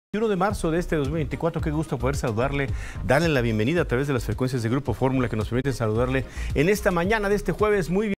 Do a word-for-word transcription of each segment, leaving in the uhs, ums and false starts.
veintiuno de marzo de este dos mil veinticuatro, qué gusto poder saludarle, darle la bienvenida a través de las frecuencias de Grupo Fórmula que nos permiten saludarle en esta mañana de este jueves. Muy bien.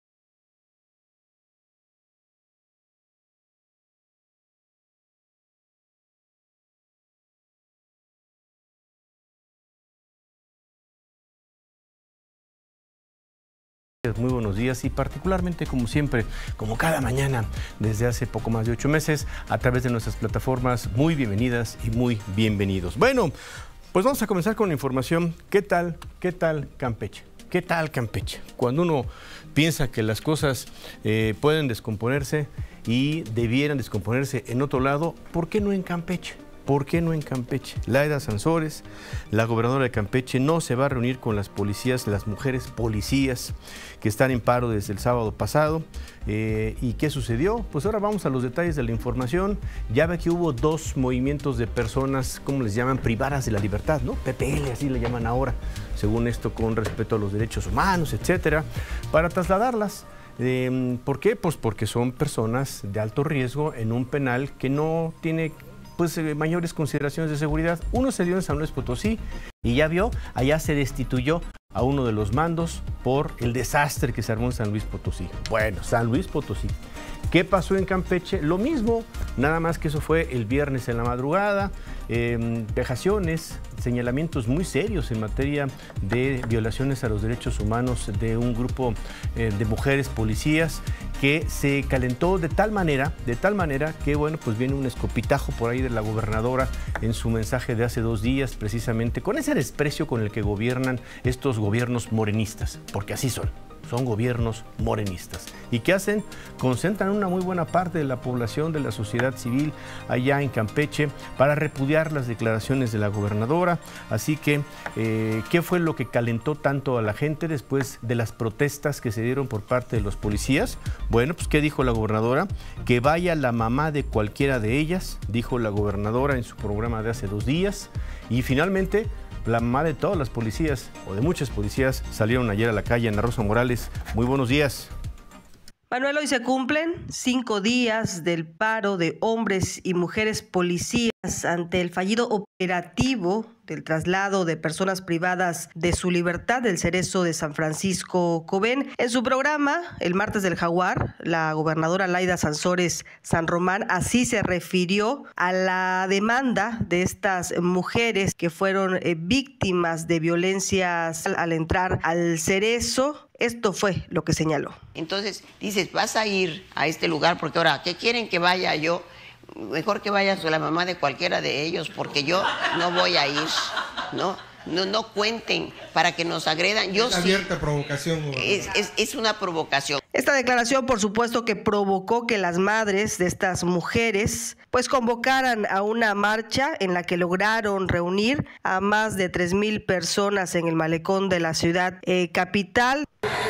Muy buenos días y particularmente como siempre, como cada mañana desde hace poco más de ocho meses a través de nuestras plataformas, muy bienvenidas y muy bienvenidos. Bueno, pues vamos a comenzar con la información. ¿Qué tal? ¿Qué tal Campeche? ¿Qué tal Campeche? Cuando uno piensa que las cosas eh, pueden descomponerse y debieran descomponerse en otro lado, ¿por qué no en Campeche? ¿Por qué no en Campeche? Laida Sansores, la gobernadora de Campeche, no se va a reunir con las policías, las mujeres policías que están en paro desde el sábado pasado. Eh, ¿Y qué sucedió? Pues ahora vamos a los detalles de la información. Ya ve que hubo dos movimientos de personas, ¿cómo les llaman? Privadas de la libertad, ¿no? P P L, así le llaman ahora, según esto, con respeto a los derechos humanos, etcétera, para trasladarlas. Eh, ¿Por qué? Pues porque son personas de alto riesgo en un penal que no tiene pues eh, mayores consideraciones de seguridad. Uno se dio en San Luis Potosí y ya vio, allá se destituyó a uno de los mandos por el desastre que se armó en San Luis Potosí. Bueno, San Luis Potosí. ¿Qué pasó en Campeche? Lo mismo, nada más que eso fue el viernes en la madrugada. Eh, vejaciones, señalamientos muy serios en materia de violaciones a los derechos humanos de un grupo eh, de mujeres policías que se calentó de tal manera, de tal manera que, bueno, pues viene un escopitajo por ahí de la gobernadora en su mensaje de hace dos días, precisamente con ese desprecio con el que gobiernan estos gobiernos morenistas, porque así son. Son gobiernos morenistas. ¿Y qué hacen? Concentran una muy buena parte de la población, de la sociedad civil allá en Campeche para repudiar las declaraciones de la gobernadora. Así que, eh, ¿qué fue lo que calentó tanto a la gente después de las protestas que se dieron por parte de los policías? Bueno, pues ¿qué dijo la gobernadora? Que vaya la mamá de cualquiera de ellas, dijo la gobernadora en su programa de hace dos días. Y finalmente, la mamá de todas las policías, o de muchas policías, salieron ayer a la calle. Ana Rosa Morales, muy buenos días. Manuel, hoy se cumplen cinco días del paro de hombres y mujeres policías ante el fallido operativo del traslado de personas privadas de su libertad del Cerezo de San Francisco Coven. En su programa, el martes del Jaguar, la gobernadora Laida Sansores San Román así se refirió a la demanda de estas mujeres que fueron eh, víctimas de violencias al, al entrar al Cerezo. Esto fue lo que señaló. Entonces dices, vas a ir a este lugar porque ahora, ¿qué quieren que vaya yo? Mejor que vayas a la mamá de cualquiera de ellos, porque yo no voy a ir, ¿no? No, no cuenten para que nos agredan. Yo es abierta sí, provocación. Es, es, es una provocación. Esta declaración, por supuesto, que provocó que las madres de estas mujeres pues convocaran a una marcha en la que lograron reunir a más de tres mil personas en el malecón de la ciudad eh, capital.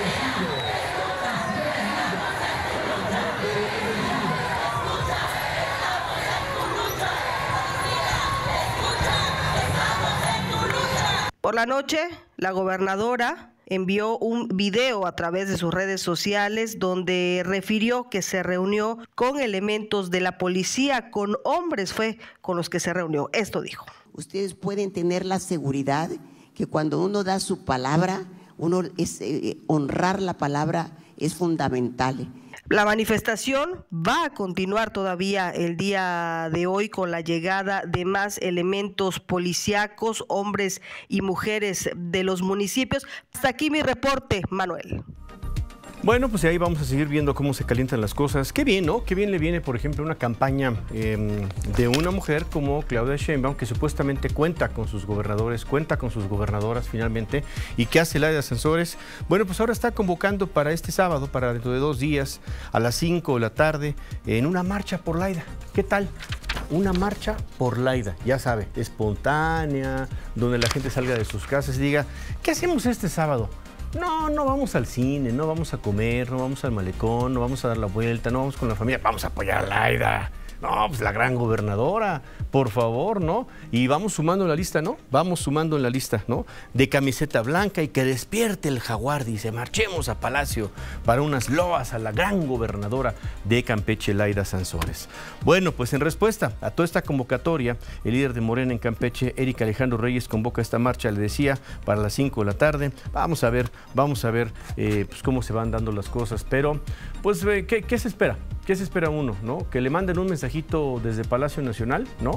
Por la noche, la gobernadora envió un video a través de sus redes sociales donde refirió que se reunió con elementos de la policía, con hombres fue con los que se reunió. Esto dijo. Ustedes pueden tener la seguridad que cuando uno da su palabra, uno es, eh, honrar la palabra es fundamental. La manifestación va a continuar todavía el día de hoy con la llegada de más elementos policíacos, hombres y mujeres de los municipios. Hasta aquí mi reporte, Manuel. Bueno, pues ahí vamos a seguir viendo cómo se calientan las cosas. Qué bien, ¿no? Qué bien le viene, por ejemplo, una campaña eh, de una mujer como Claudia Sheinbaum, que supuestamente cuenta con sus gobernadores, cuenta con sus gobernadoras finalmente. ¿Y qué hace Laida Sansores? Bueno, pues ahora está convocando para este sábado, para dentro de dos días, a las cinco de la tarde, en una marcha por Laida. ¿Qué tal? Una marcha por Laida, ya sabe, espontánea, donde la gente salga de sus casas y diga, ¿qué hacemos este sábado? No, no vamos al cine, no vamos a comer, no vamos al malecón, no vamos a dar la vuelta, no vamos con la familia, vamos a apoyar a Laida. No, pues la gran gobernadora, por favor, ¿no? Y vamos sumando en la lista, ¿no? Vamos sumando en la lista, ¿no? De camiseta blanca y que despierte el jaguar, dice, marchemos a Palacio para unas loas a la gran gobernadora de Campeche, Laida Sansores. Bueno, pues en respuesta a toda esta convocatoria, el líder de Morena en Campeche, Eric Alejandro Reyes, convoca esta marcha, le decía, para las cinco de la tarde. Vamos a ver, vamos a ver eh, pues cómo se van dando las cosas, pero pues ¿qué, qué se espera? ¿Qué se espera uno, no? Que le manden un mensajito desde Palacio Nacional, ¿no?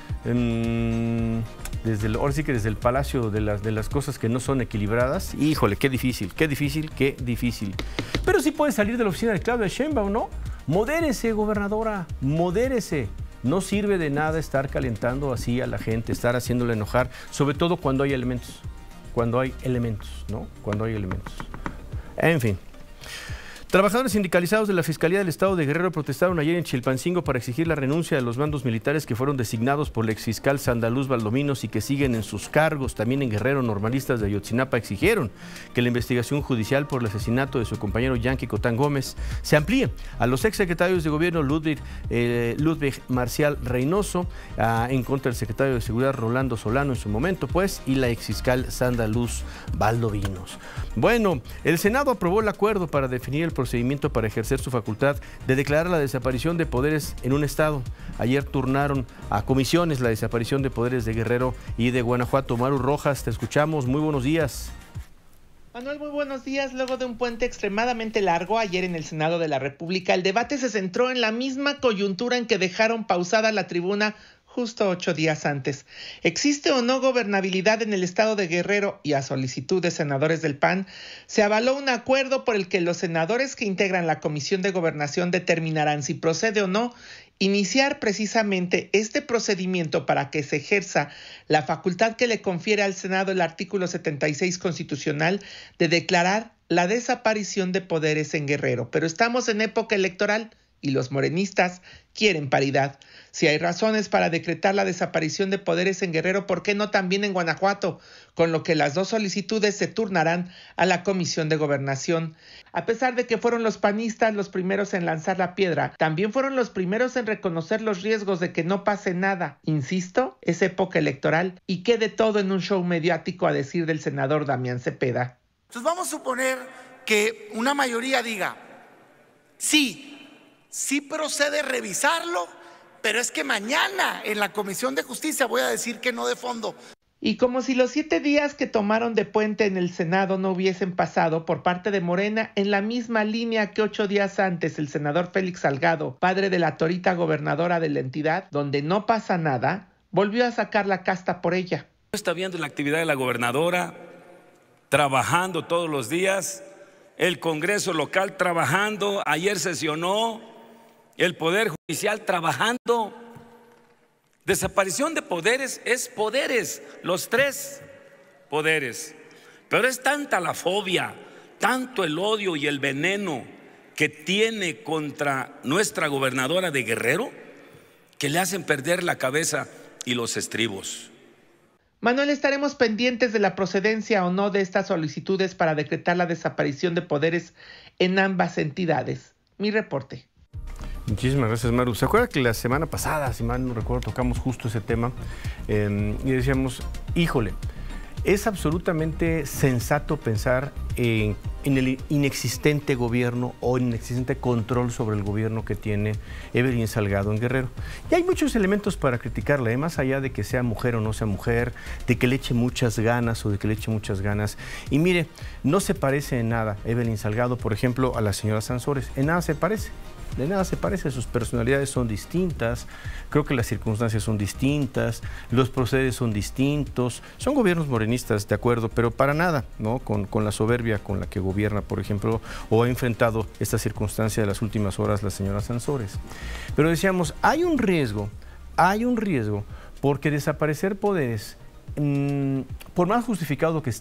En, desde el, ahora sí que desde el Palacio de las, de las cosas que no son equilibradas. Híjole, qué difícil, qué difícil, qué difícil. Pero sí puede salir de la oficina de Claudia Sheinbaum, ¿no? Modérese, gobernadora, modérese. No sirve de nada estar calentando así a la gente, estar haciéndole enojar, sobre todo cuando hay elementos, cuando hay elementos, ¿no? Cuando hay elementos. En fin. Trabajadores sindicalizados de la Fiscalía del Estado de Guerrero protestaron ayer en Chilpancingo para exigir la renuncia de los mandos militares que fueron designados por el exfiscal Sandaluz Valdominos y que siguen en sus cargos. También en Guerrero, normalistas de Ayotzinapa exigieron que la investigación judicial por el asesinato de su compañero Yanqui Cotán Gómez se amplíe a los exsecretarios de gobierno Ludwig, eh, Ludwig Marcial Reynoso, ah, en contra del secretario de Seguridad Rolando Solano en su momento, pues, y la exfiscal Sandaluz Valdominos. Bueno, el Senado aprobó el acuerdo para definir el procedimiento para ejercer su facultad de declarar la desaparición de poderes en un estado. Ayer turnaron a comisiones la desaparición de poderes de Guerrero y de Guanajuato. Maru Rojas, te escuchamos. Muy buenos días. Manuel, muy buenos días. Luego de un puente extremadamente largo ayer en el Senado de la República, el debate se centró en la misma coyuntura en que dejaron pausada la tribuna justo ocho días antes. ¿Existe o no gobernabilidad en el estado de Guerrero? Y a solicitud de senadores del P A N, se avaló un acuerdo por el que los senadores que integran la Comisión de Gobernación determinarán si procede o no iniciar precisamente este procedimiento para que se ejerza la facultad que le confiere al Senado el artículo setenta y seis constitucional de declarar la desaparición de poderes en Guerrero. Pero estamos en época electoral y los morenistas quieren paridad. Si hay razones para decretar la desaparición de poderes en Guerrero, ¿por qué no también en Guanajuato? Con lo que las dos solicitudes se turnarán a la Comisión de Gobernación. A pesar de que fueron los panistas los primeros en lanzar la piedra, también fueron los primeros en reconocer los riesgos de que no pase nada. Insisto, es época electoral y quede todo en un show mediático, a decir del senador Damián Cepeda. Entonces vamos a suponer que una mayoría diga, sí, sí procede revisarlo, pero es que mañana en la Comisión de Justicia voy a decir que no de fondo. Y como si los siete días que tomaron de puente en el Senado no hubiesen pasado por parte de Morena, en la misma línea que ocho días antes el senador Félix Salgado, padre de la torita gobernadora de la entidad, donde no pasa nada, volvió a sacar la casta por ella. Está viendo la actividad de la gobernadora, trabajando todos los días, el Congreso local trabajando, ayer sesionó, el Poder Judicial trabajando. Desaparición de poderes es poderes, los tres poderes. Pero es tanta la fobia, tanto el odio y el veneno que tiene contra nuestra gobernadora de Guerrero, que le hacen perder la cabeza y los estribos. Manuel, estaremos pendientes de la procedencia o no de estas solicitudes para decretar la desaparición de poderes en ambas entidades. Mi reporte. Muchísimas gracias, Maru. ¿Se acuerda que la semana pasada, si mal no recuerdo, tocamos justo ese tema eh, y decíamos, híjole, es absolutamente sensato pensar en, en el inexistente gobierno o inexistente control sobre el gobierno que tiene Evelyn Salgado en Guerrero? Y hay muchos elementos para criticarla, ¿eh? Más allá de que sea mujer o no sea mujer, de que le eche muchas ganas o de que le eche muchas ganas. Y mire, no se parece en nada Evelyn Salgado, por ejemplo, a la señora Sansores. En nada se parece. De nada se parece, sus personalidades son distintas, creo que las circunstancias son distintas, los procederes son distintos, son gobiernos morenistas, de acuerdo, pero para nada, ¿no? Con, con la soberbia con la que gobierna, por ejemplo, o ha enfrentado esta circunstancia de las últimas horas la señora Sansores. Pero decíamos, hay un riesgo, hay un riesgo, porque desaparecer poderes, mmm, por más justificado que esté,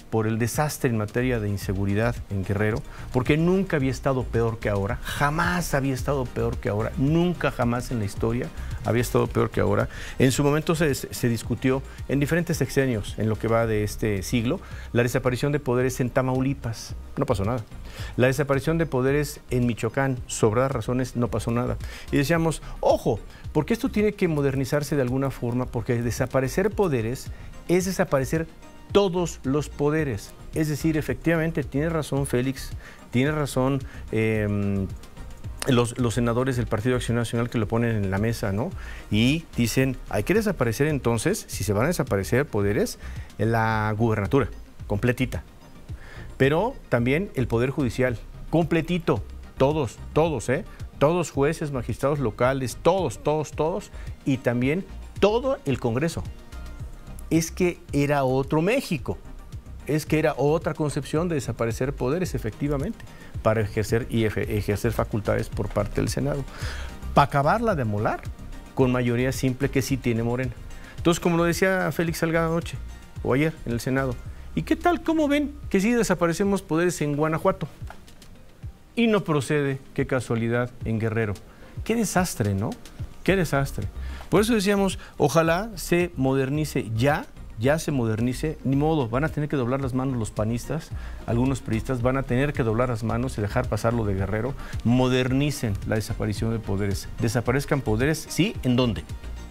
por el desastre en materia de inseguridad en Guerrero, porque nunca había estado peor que ahora, jamás había estado peor que ahora, nunca jamás en la historia había estado peor que ahora. En su momento se, se discutió en diferentes sexenios, en lo que va de este siglo, la desaparición de poderes en Tamaulipas, no pasó nada. La desaparición de poderes en Michoacán, sobradas razones, no pasó nada. Y decíamos, ojo, porque esto tiene que modernizarse de alguna forma, porque desaparecer poderes es desaparecer todos los poderes. Es decir, efectivamente, tiene razón Félix, tiene razón eh, los, los senadores del Partido de Acción Nacional que lo ponen en la mesa, ¿no? Y dicen, hay que desaparecer entonces, si se van a desaparecer poderes, la gubernatura, completita. Pero también el Poder Judicial, completito, todos, todos, ¿eh? Todos jueces, magistrados locales, todos, todos, todos, y también todo el Congreso. Es que era otro México, es que era otra concepción de desaparecer poderes, efectivamente, para ejercer y ejercer facultades por parte del Senado. Para acabarla de molar con mayoría simple que sí tiene Morena. Entonces, como lo decía Félix Salgado anoche, o ayer en el Senado, ¿y qué tal? ¿Cómo ven que sí desaparecemos poderes en Guanajuato? Y no procede, qué casualidad, en Guerrero. Qué desastre, ¿no? Qué desastre. Por eso decíamos, ojalá se modernice ya, ya se modernice, ni modo, van a tener que doblar las manos los panistas, algunos priistas van a tener que doblar las manos y dejar pasar lo de Guerrero, modernicen la desaparición de poderes, desaparezcan poderes, ¿sí? ¿En dónde?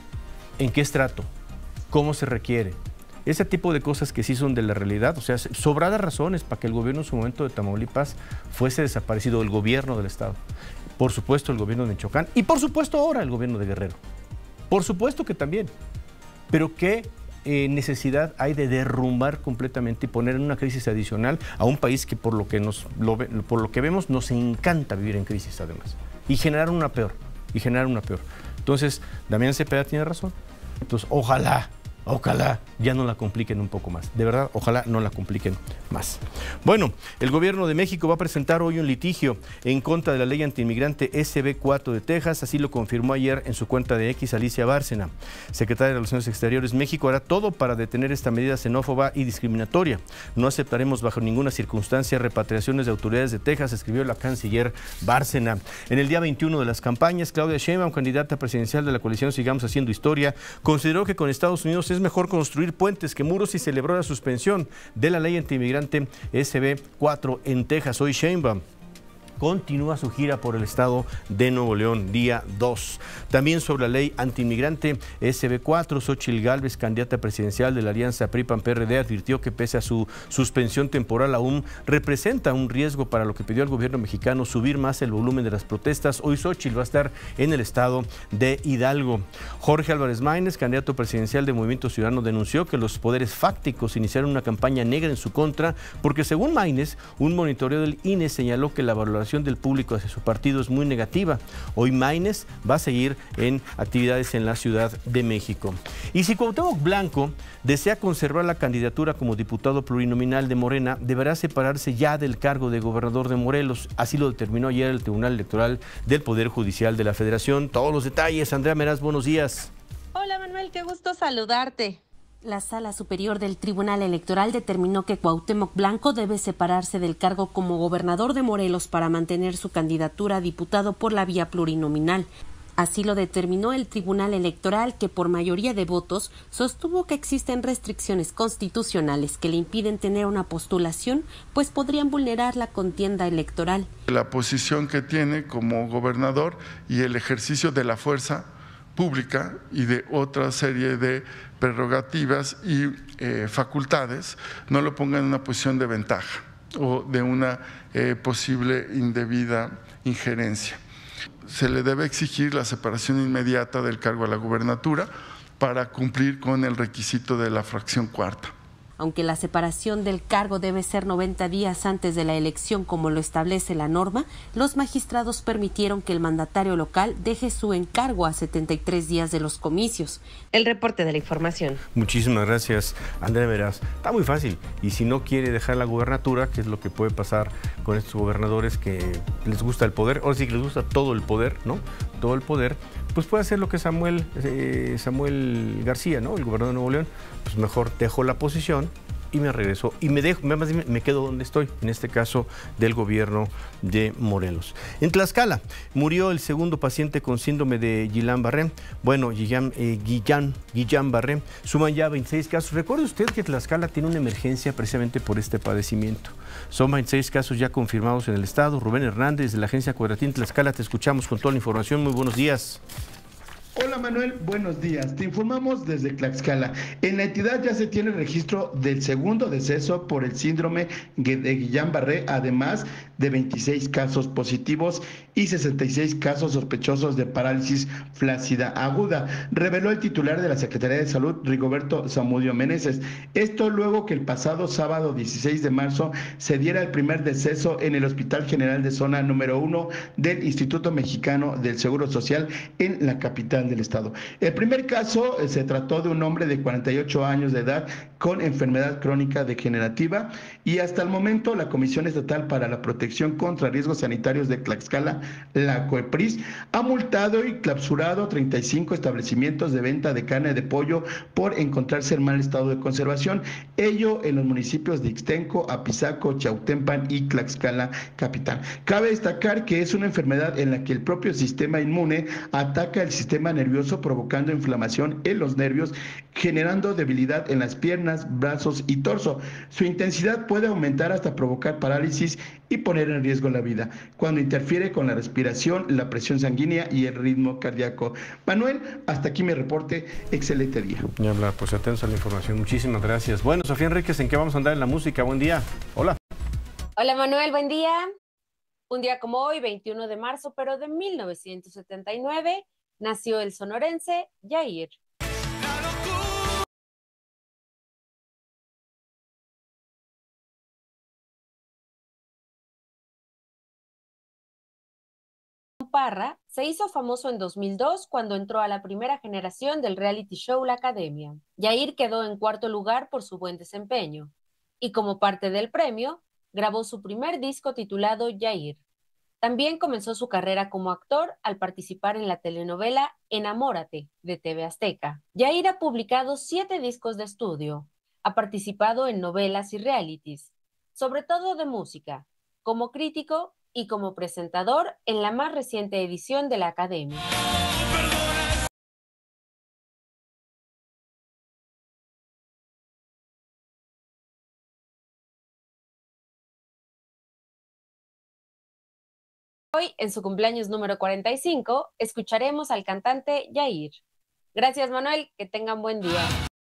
¿En qué estrato? ¿Cómo se requiere? Ese tipo de cosas que sí son de la realidad, o sea, sobradas razones para que el gobierno en su momento de Tamaulipas fuese desaparecido, el gobierno del estado, por supuesto el gobierno de Michoacán y por supuesto ahora el gobierno de Guerrero, por supuesto que también, pero qué eh, necesidad hay de derrumbar completamente y poner en una crisis adicional a un país que por lo que, nos, lo, por lo que vemos nos encanta vivir en crisis además, y generar una peor, y generar una peor. Entonces, Damián Cepeda tiene razón, entonces ojalá, Ojalá ya no la compliquen un poco más. De verdad, ojalá no la compliquen más. Bueno, el gobierno de México va a presentar hoy un litigio en contra de la ley antiinmigrante S B cuatro de Texas. Así lo confirmó ayer en su cuenta de X Alicia Bárcena, secretaria de Relaciones Exteriores. México hará todo para detener esta medida xenófoba y discriminatoria. No aceptaremos bajo ninguna circunstancia repatriaciones de autoridades de Texas, escribió la canciller Bárcena. En el día veintiuno de las campañas, Claudia Sheinbaum, candidata presidencial de la coalición Sigamos Haciendo Historia, consideró que con Estados Unidos es mejor construir puentes que muros y celebró la suspensión de la ley antiinmigrante S B cuatro en Texas. Hoy Sheinbaum continúa su gira por el estado de Nuevo León, día dos. También sobre la ley antiinmigrante S B cuatro, Xóchitl Gálvez, candidata presidencial de la alianza P R I P A N P R D, advirtió que pese a su suspensión temporal aún representa un riesgo para lo que pidió el gobierno mexicano, subir más el volumen de las protestas. Hoy Xóchitl va a estar en el estado de Hidalgo. Jorge Álvarez Maínez, candidato presidencial de Movimiento Ciudadano, denunció que los poderes fácticos iniciaron una campaña negra en su contra porque, según Maínez, un monitoreo del I N E señaló que la valoración del público hacia su partido es muy negativa. Hoy Maínez va a seguir en actividades en la Ciudad de México. Y si Cuauhtémoc Blanco desea conservar la candidatura como diputado plurinominal de Morena, deberá separarse ya del cargo de gobernador de Morelos. Así lo determinó ayer el Tribunal Electoral del Poder Judicial de la Federación. Todos los detalles, Andrea Meraz, buenos días. Hola Manuel, qué gusto saludarte. La Sala Superior del Tribunal Electoral determinó que Cuauhtémoc Blanco debe separarse del cargo como gobernador de Morelos para mantener su candidatura a diputado por la vía plurinominal. Así lo determinó el Tribunal Electoral, que por mayoría de votos sostuvo que existen restricciones constitucionales que le impiden tener una postulación, pues podrían vulnerar la contienda electoral. La posición que tiene como gobernador y el ejercicio de la fuerza pública y de otra serie de prerrogativas y eh, facultades no lo pongan en una posición de ventaja o de una eh, posible indebida injerencia. Se le debe exigir la separación inmediata del cargo a la gubernatura para cumplir con el requisito de la fracción cuarta. Aunque la separación del cargo debe ser noventa días antes de la elección, como lo establece la norma, los magistrados permitieron que el mandatario local deje su encargo a setenta y tres días de los comicios. El reporte de la información. Muchísimas gracias, Andrea Meraz. Está muy fácil. Y si no quiere dejar la gubernatura, que es lo que puede pasar con estos gobernadores que les gusta el poder, o sí que les gusta todo el poder, ¿no? Todo el poder, pues puede hacer lo que Samuel, eh, Samuel García, ¿no? El gobernador de Nuevo León, pues mejor dejo la posición y me regreso y me dejo, más bien me quedo donde estoy, en este caso del gobierno de Morelos. En Tlaxcala murió el segundo paciente con síndrome de Guillain-Barré. Bueno, Guillain, eh, Guillain, Guillain-Barré, suman ya veintiséis casos. Recuerde usted que Tlaxcala tiene una emergencia precisamente por este padecimiento. Son veintiséis casos ya confirmados en el estado. Rubén Hernández, de la agencia Cuadratín Tlaxcala, te escuchamos con toda la información. Muy buenos días. Hola Manuel, buenos días. Te informamos desde Tlaxcala. En la entidad ya se tiene registro del segundo deceso por el síndrome de Guillain-Barré, además de veintiséis casos positivos y sesenta y seis casos sospechosos de parálisis flácida aguda, reveló el titular de la Secretaría de Salud, Rigoberto Zamudio Meneses. Esto luego que el pasado sábado dieciséis de marzo se diera el primer deceso en el Hospital General de Zona número uno del Instituto Mexicano del Seguro Social en la capital del estado. El primer caso eh, se trató de un hombre de cuarenta y ocho años de edad con enfermedad crónica degenerativa, y hasta el momento la Comisión Estatal para la Protección contra Riesgos Sanitarios de Tlaxcala, la COEPRIS, ha multado y clausurado treinta y cinco establecimientos de venta de carne de pollo por encontrarse en mal estado de conservación, ello en los municipios de Ixtenco, Apizaco, Chautempan y Tlaxcala capital. Cabe destacar que es una enfermedad en la que el propio sistema inmune ataca el sistema nervioso, provocando inflamación en los nervios, generando debilidad en las piernas, brazos y torso. Su intensidad puede aumentar hasta provocar parálisis y poner en riesgo la vida, cuando interfiere con la respiración, la presión sanguínea y el ritmo cardíaco. Manuel, hasta aquí mi reporte. Excelente día. Y hablar, pues atentos a la información. Muchísimas gracias. Bueno, Sofía Enríquez, ¿en qué vamos a andar en la música? Buen día. Hola. Hola Manuel, buen día. Un día como hoy, veintiuno de marzo, pero de mil novecientos setenta y nueve, nació el sonorense Yair. Parra se hizo famoso en dos mil dos cuando entró a la primera generación del reality show La Academia. Yair quedó en cuarto lugar por su buen desempeño y, como parte del premio, grabó su primer disco titulado Yair. También comenzó su carrera como actor al participar en la telenovela Enamórate de T V Azteca. Yair ha publicado siete discos de estudio, ha participado en novelas y realities, sobre todo de música, como crítico y como presentador en la más reciente edición de La Academia. Hoy, en su cumpleaños número cuarenta y cinco, escucharemos al cantante Yair. Gracias, Manuel, que tengan buen día.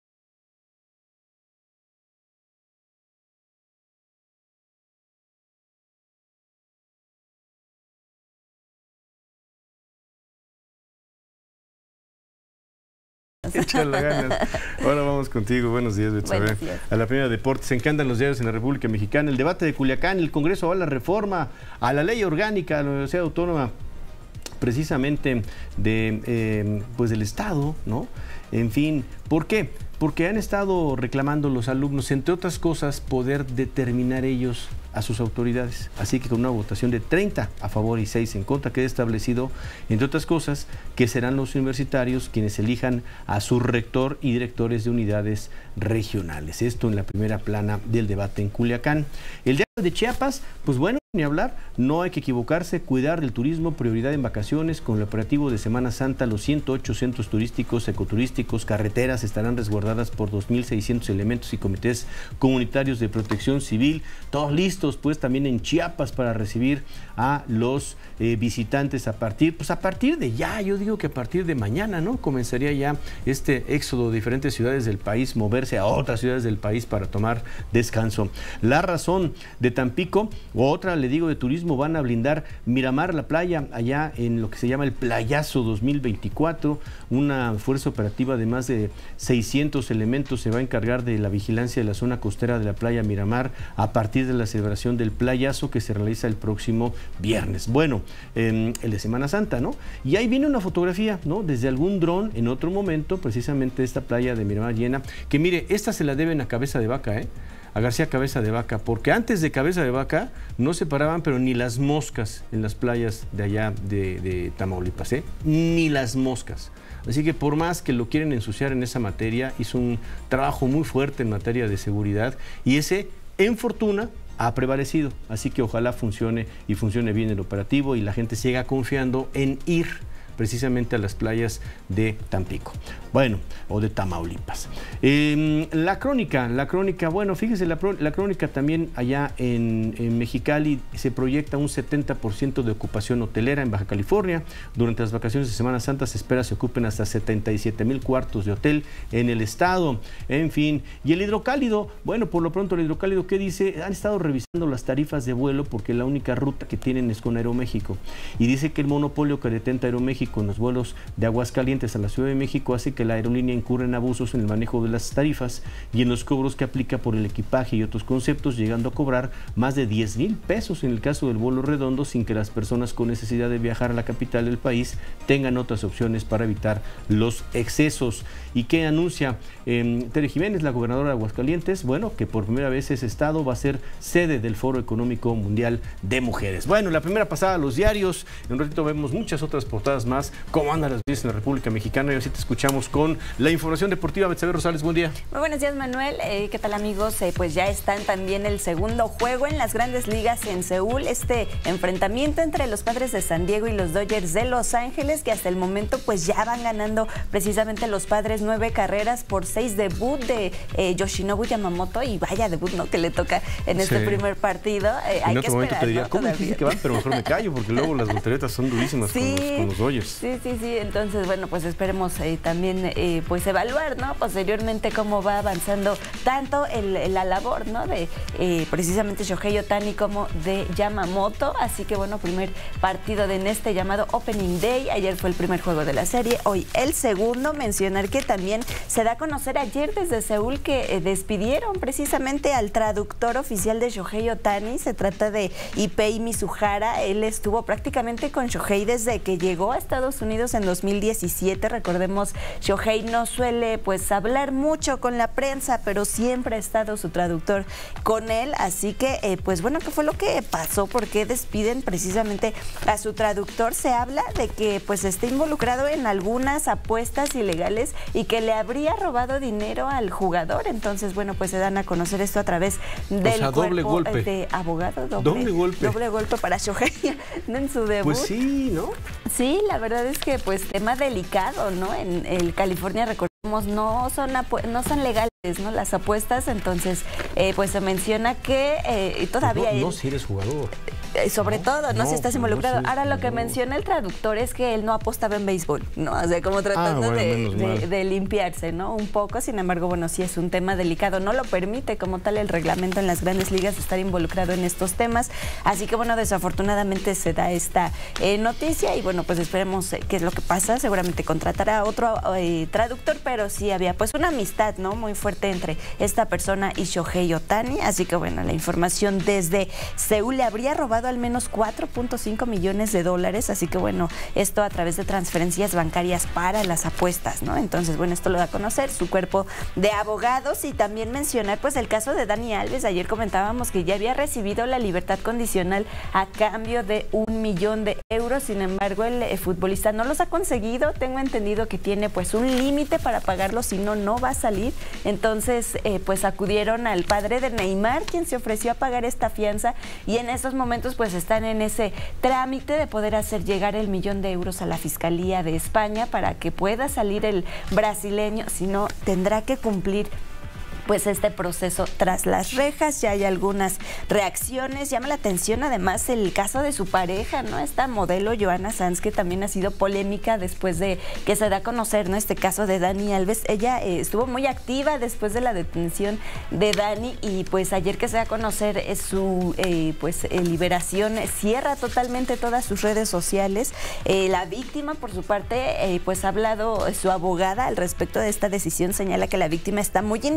Échale ganas. Ahora vamos contigo. Buenos días, Betsabe. A la primera deportes. Se encantan los diarios en la República Mexicana. El debate de Culiacán. El Congreso va a la reforma a la ley orgánica de la Universidad Autónoma, precisamente de, eh, pues del Estado, ¿no? En fin, ¿por qué? Porque han estado reclamando los alumnos, entre otras cosas, poder determinar ellos a sus autoridades. Así que con una votación de treinta a favor y seis en contra, queda establecido, entre otras cosas, que serán los universitarios quienes elijan a su rector y directores de unidades regionales. Esto en la primera plana del debate en Culiacán. El diario de Chiapas, pues bueno, ni hablar, no hay que equivocarse, cuidar del turismo, prioridad en vacaciones. Con el operativo de Semana Santa, los ciento ocho centros turísticos, ecoturísticos, carreteras estarán resguardadas por dos mil seiscientos elementos y comités comunitarios de protección civil, todos listos pues también en Chiapas para recibir a los eh, visitantes a partir, pues a partir de ya, yo digo que a partir de mañana, ¿no? Comenzaría ya este éxodo de diferentes ciudades del país, moverse a otras ciudades del país para tomar descanso. La Razón de Tampico, otra le digo de turismo, van a blindar Miramar, la playa, allá en lo que se llama el Playazo dos mil veinticuatro, una fuerza operativa de más de seiscientos elementos se va a encargar de la vigilancia de la zona costera de la playa Miramar a partir de la celebración del Playazo que se realiza el próximo viernes. Bueno, eh, el de Semana Santa, ¿no? Y ahí viene una fotografía, ¿no? Desde algún dron en otro momento, precisamente esta playa de Miramar llena, que mire, esta se la deben a Cabeza de Vaca, ¿eh? a García Cabeza de Vaca, porque antes de Cabeza de Vaca no se paraban, pero ni las moscas en las playas de allá de, de Tamaulipas, ¿eh? Ni las moscas. Así que por más que lo quieren ensuciar en esa materia, hizo un trabajo muy fuerte en materia de seguridad y ese, en fortuna, ha prevalecido. Así que ojalá funcione y funcione bien el operativo y la gente siga confiando en ir precisamente a las playas de Tampico, bueno, o de Tamaulipas. Eh, la crónica, la crónica, bueno, fíjese, la, la crónica también allá en, en Mexicali se proyecta un setenta por ciento de ocupación hotelera en Baja California. Durante las vacaciones de Semana Santa se espera se ocupen hasta setenta y siete mil cuartos de hotel en el estado. En fin, y el hidrocálido, bueno, por lo pronto el hidrocálido, ¿qué dice? Han estado revisando las tarifas de vuelo porque la única ruta que tienen es con Aeroméxico. Y dice que el monopolio que detenta Aeroméxico con los vuelos de Aguascalientes a la Ciudad de México hace que la aerolínea incurra en abusos en el manejo de las tarifas y en los cobros que aplica por el equipaje y otros conceptos, llegando a cobrar más de diez mil pesos en el caso del vuelo redondo, sin que las personas con necesidad de viajar a la capital del país tengan otras opciones para evitar los excesos. ¿Y qué anuncia eh, Tere Jiménez, la gobernadora de Aguascalientes? Bueno, que por primera vez ese estado va a ser sede del Foro Económico Mundial de Mujeres. Bueno, la primera pasada a los diarios, en un ratito vemos muchas otras portadas más. ¿Cómo andan las noticias en la República Mexicana? Y así te escuchamos con la información deportiva. Betsabe Rosales, buen día. Muy buenos días, Manuel. Eh, ¿Qué tal, amigos? Eh, pues ya están también el segundo juego en las Grandes Ligas en Seúl. Este enfrentamiento entre los Padres de San Diego y los Dodgers de Los Ángeles, que hasta el momento pues ya van ganando precisamente los Padres nueve carreras por seis. Debut de eh, Yoshinobu Yamamoto, y vaya debut, ¿no?, que le toca en este sí. primer partido. Eh, hay en que otro momento esperar, te diría, ¿no? ¿cómo dijiste que van? Pero mejor me callo, porque luego las volteretas son durísimas sí, con, los, con los Dodgers. Sí, sí, sí. Entonces, bueno, pues esperemos eh, también eh, pues evaluar, ¿no?, posteriormente cómo va avanzando tanto el, la labor, ¿no?, de eh, precisamente Shohei Ohtani como de Yamamoto. Así que, bueno, primer partido de en este llamado Opening Day. Ayer fue el primer juego de la serie, hoy el segundo. Mencionar que también se da a conocer ayer desde Seúl que eh, despidieron precisamente al traductor oficial de Shohei Ohtani. Se trata de Ipei Mizuhara. Él estuvo prácticamente con Shohei desde que llegó a Estados Unidos en dos mil diecisiete. Recordemos, Shohei no suele pues hablar mucho con la prensa, pero siempre ha estado su traductor con él. Así que, eh, pues bueno, ¿qué fue lo que pasó? ¿Por qué despiden precisamente a su traductor? Se habla de que pues está involucrado en algunas apuestas ilegales y que le habría robado dinero al jugador. Entonces, bueno, pues se dan a conocer esto a través del o sea, doble cuerpo golpe. de abogado. Doble, doble golpe. Doble golpe para Shohei en su debut. Pues sí, ¿no? Sí, la verdad es que pues tema delicado, ¿no? En el California, recordemos, no son no son legales, ¿no?, las apuestas. Entonces, eh, pues se menciona que eh, todavía... No, no él, si eres jugador. Eh, sobre no, todo, ¿no? no si estás involucrado. No, Ahora, lo que no. menciona el traductor es que él no apostaba en béisbol, ¿no? O sea, como tratando ah, bueno, de, de, de limpiarse, ¿no?, un poco. Sin embargo, bueno, sí es un tema delicado. No lo permite como tal el reglamento en las Grandes Ligas estar involucrado en estos temas. Así que, bueno, desafortunadamente se da esta eh, noticia y, bueno, pues esperemos eh, qué es lo que pasa. Seguramente contratará a otro eh, traductor, pero sí había pues una amistad, ¿no?, muy fuerte entre esta persona y Shohei Ohtani. Así que, bueno, la información desde Seúl: le habría robado al menos cuatro punto cinco millones de dólares. Así que, bueno, esto a través de transferencias bancarias para las apuestas, ¿no? Entonces, bueno, esto lo da a conocer su cuerpo de abogados. Y también mencionar pues el caso de Dani Alves. Ayer comentábamos que ya había recibido la libertad condicional a cambio de un millón de euros. Sin embargo, el eh, futbolista no los ha conseguido. Tengo entendido que tiene pues un límite para pagarlo, si no, no va a salir. Entonces, eh, pues acudieron al padre de Neymar, quien se ofreció a pagar esta fianza, y en estos momentos pues están en ese trámite de poder hacer llegar el millón de euros a la Fiscalía de España para que pueda salir el brasileño. Si no, tendrá que cumplir pues este proceso tras las rejas. Ya hay algunas reacciones. Llama la atención además el caso de su pareja, ¿no? Esta modelo Johanna Sanz, que también ha sido polémica después de que se da a conocer, ¿no?, este caso de Dani Alves. Ella eh, estuvo muy activa después de la detención de Dani, y pues ayer que se da a conocer eh, su eh, pues eh, liberación, eh, cierra totalmente todas sus redes sociales. Eh, la víctima, por su parte, eh, pues ha hablado eh, su abogada al respecto de esta decisión. Señala que la víctima está muy indignada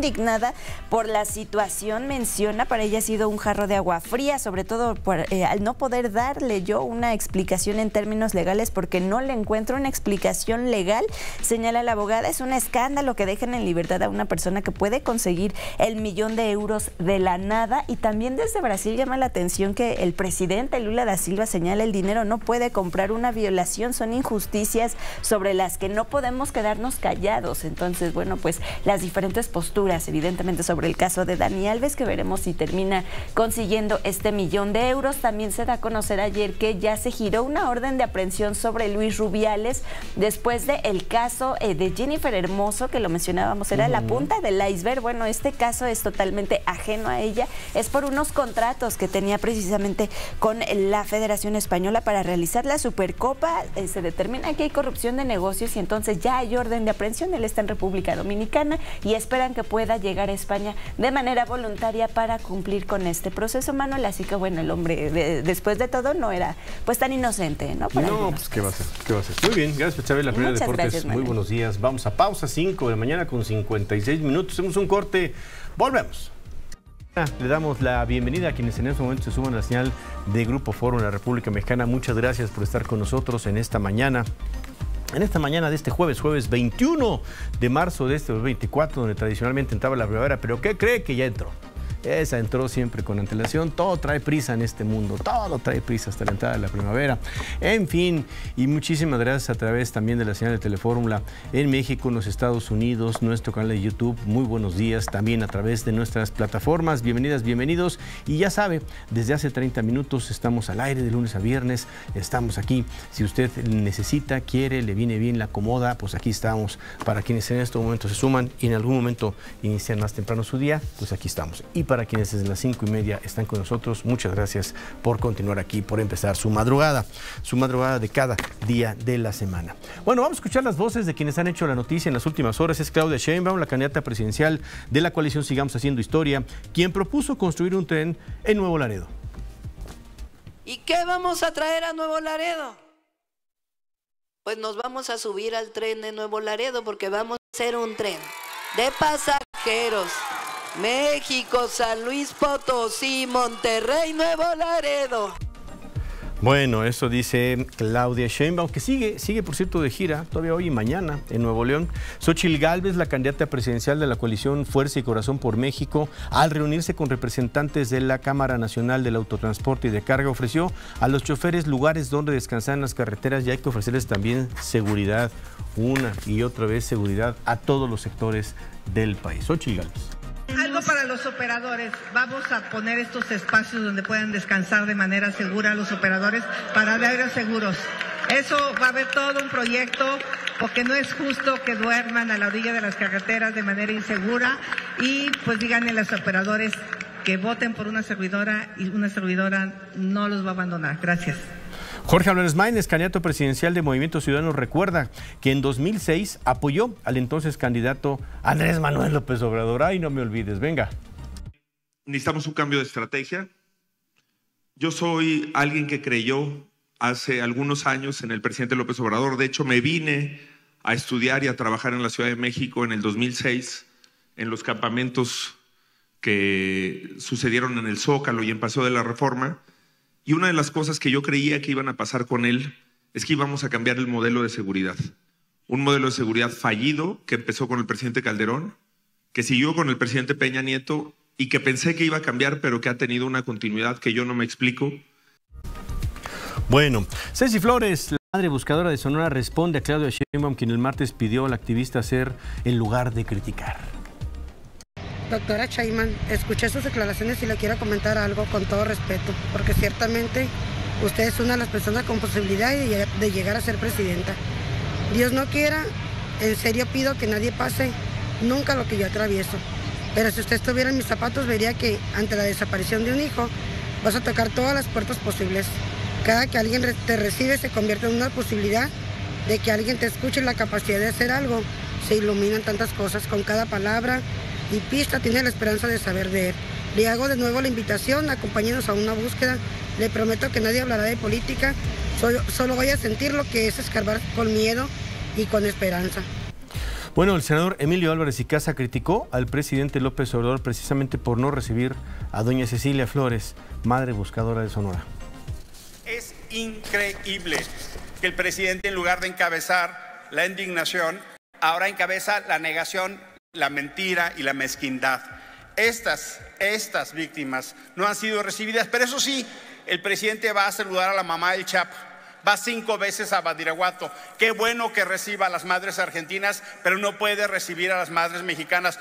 indignada por la situación. Menciona, para ella ha sido un jarro de agua fría, sobre todo por, eh, al no poder darle yo una explicación en términos legales, porque no le encuentro una explicación legal. Señala la abogada, es un escándalo que dejen en libertad a una persona que puede conseguir el millón de euros de la nada. Y también desde Brasil llama la atención que el presidente Lula da Silva señala, el dinero no puede comprar una violación, son injusticias sobre las que no podemos quedarnos callados. Entonces, bueno, pues las diferentes posturas, evidentemente, sobre el caso de Dani Alves, que veremos si termina consiguiendo este millón de euros. También se da a conocer ayer que ya se giró una orden de aprehensión sobre Luis Rubiales después del caso eh, de Jennifer Hermoso, que lo mencionábamos, era uh-huh. la punta del iceberg. Bueno, este caso es totalmente ajeno a ella, es por unos contratos que tenía precisamente con la Federación Española para realizar la Supercopa. Eh, se determina que hay corrupción de negocios y entonces ya hay orden de aprehensión. Él está en República Dominicana y esperan que pueda llegar a España de manera voluntaria para cumplir con este proceso, Manuel. Así que bueno, el hombre de, después de todo no era pues tan inocente, ¿no? Para no, pues qué va a ser, qué va a ser. Muy bien, gracias, Chávez, la primera Deportes. Gracias, muy buenos días. Vamos a pausa, cinco de la mañana con cincuenta y seis minutos. Hacemos un corte, volvemos. Le damos la bienvenida a quienes en este momento se suman a la señal de Grupo Foro en la República Mexicana. Muchas gracias por estar con nosotros en esta mañana. En esta mañana de este jueves, jueves veintiuno de marzo de este dos mil veinticuatro, donde tradicionalmente entraba la primavera, pero ¿qué cree que ya entró? Esa entró siempre con antelación. Todo trae prisa en este mundo, todo trae prisa hasta la entrada de la primavera. En fin, y muchísimas gracias a través también de la señal de Telefórmula en México, en los Estados Unidos, nuestro canal de YouTube. Muy buenos días también a través de nuestras plataformas. Bienvenidas, bienvenidos. Y ya sabe, desde hace treinta minutos estamos al aire de lunes a viernes. Estamos aquí. Si usted necesita, quiere, le viene bien, la acomoda, pues aquí estamos. Para quienes en este momento se suman y en algún momento inician más temprano su día, pues aquí estamos. Y para quienes desde las cinco y media están con nosotros, muchas gracias por continuar aquí, por empezar su madrugada, su madrugada de cada día de la semana. Bueno, vamos a escuchar las voces de quienes han hecho la noticia en las últimas horas. Es Claudia Sheinbaum, la candidata presidencial de la coalición Sigamos Haciendo Historia, quien propuso construir un tren en Nuevo Laredo. ¿Y qué vamos a traer a Nuevo Laredo? Pues nos vamos a subir al tren de Nuevo Laredo, porque vamos a hacer un tren de pasajeros. México, San Luis Potosí, Monterrey, Nuevo Laredo. Bueno, eso dice Claudia Sheinbaum, que sigue, sigue por cierto de gira, todavía hoy y mañana en Nuevo León. Xóchitl Gálvez, la candidata presidencial de la coalición Fuerza y Corazón por México, al reunirse con representantes de la Cámara Nacional del Autotransporte y de Carga, ofreció a los choferes lugares donde descansar en las carreteras, y hay que ofrecerles también seguridad, una y otra vez seguridad a todos los sectores del país. Xóchitl Gálvez. Algo para los operadores. Vamos a poner estos espacios donde puedan descansar de manera segura los operadores para dar seguros. Eso va a haber todo un proyecto, porque no es justo que duerman a la orilla de las carreteras de manera insegura. Y pues díganle a los operadores que voten por una servidora, y una servidora no los va a abandonar. Gracias. Jorge Álvarez Maínez, candidato presidencial de Movimiento Ciudadano, recuerda que en dos mil seis apoyó al entonces candidato Andrés Manuel López Obrador. Ay, no me olvides, venga. Necesitamos un cambio de estrategia. Yo soy alguien que creyó hace algunos años en el presidente López Obrador. De hecho, me vine a estudiar y a trabajar en la Ciudad de México en el dos mil seis, en los campamentos que sucedieron en el Zócalo y en Paseo de la Reforma. Y una de las cosas que yo creía que iban a pasar con él es que íbamos a cambiar el modelo de seguridad. Un modelo de seguridad fallido que empezó con el presidente Calderón, que siguió con el presidente Peña Nieto y que pensé que iba a cambiar, pero que ha tenido una continuidad que yo no me explico. Bueno, Ceci Flores, la madre buscadora de Sonora, responde a Claudia Sheinbaum, quien el martes pidió al activista hacer en lugar de criticar. Doctora Sheinbaum, escuché sus declaraciones y le quiero comentar algo con todo respeto, porque ciertamente usted es una de las personas con posibilidad de, de llegar a ser presidenta. Dios no quiera, en serio pido que nadie pase nunca lo que yo atravieso. Pero si usted estuviera en mis zapatos, vería que ante la desaparición de un hijo, vas a tocar todas las puertas posibles. Cada que alguien te recibe se convierte en una posibilidad de que alguien te escuche, la capacidad de hacer algo. Se iluminan tantas cosas con cada palabra y pista, tiene la esperanza de saber de él. Le hago de nuevo la invitación, acompáñenos a una búsqueda. Le prometo que nadie hablará de política, solo, solo voy a sentir lo que es escarbar con miedo y con esperanza. Bueno, el senador Emilio Álvarez y Casa criticó al presidente López Obrador precisamente por no recibir a doña Cecilia Flores, madre buscadora de Sonora. Es increíble que el presidente, en lugar de encabezar la indignación, ahora encabeza la negación, la mentira y la mezquindad. Estas, estas víctimas no han sido recibidas, pero eso sí, el presidente va a saludar a la mamá del Chapo, va cinco veces a Badiraguato. Qué bueno que reciba a las madres argentinas, pero no puede recibir a las madres mexicanas.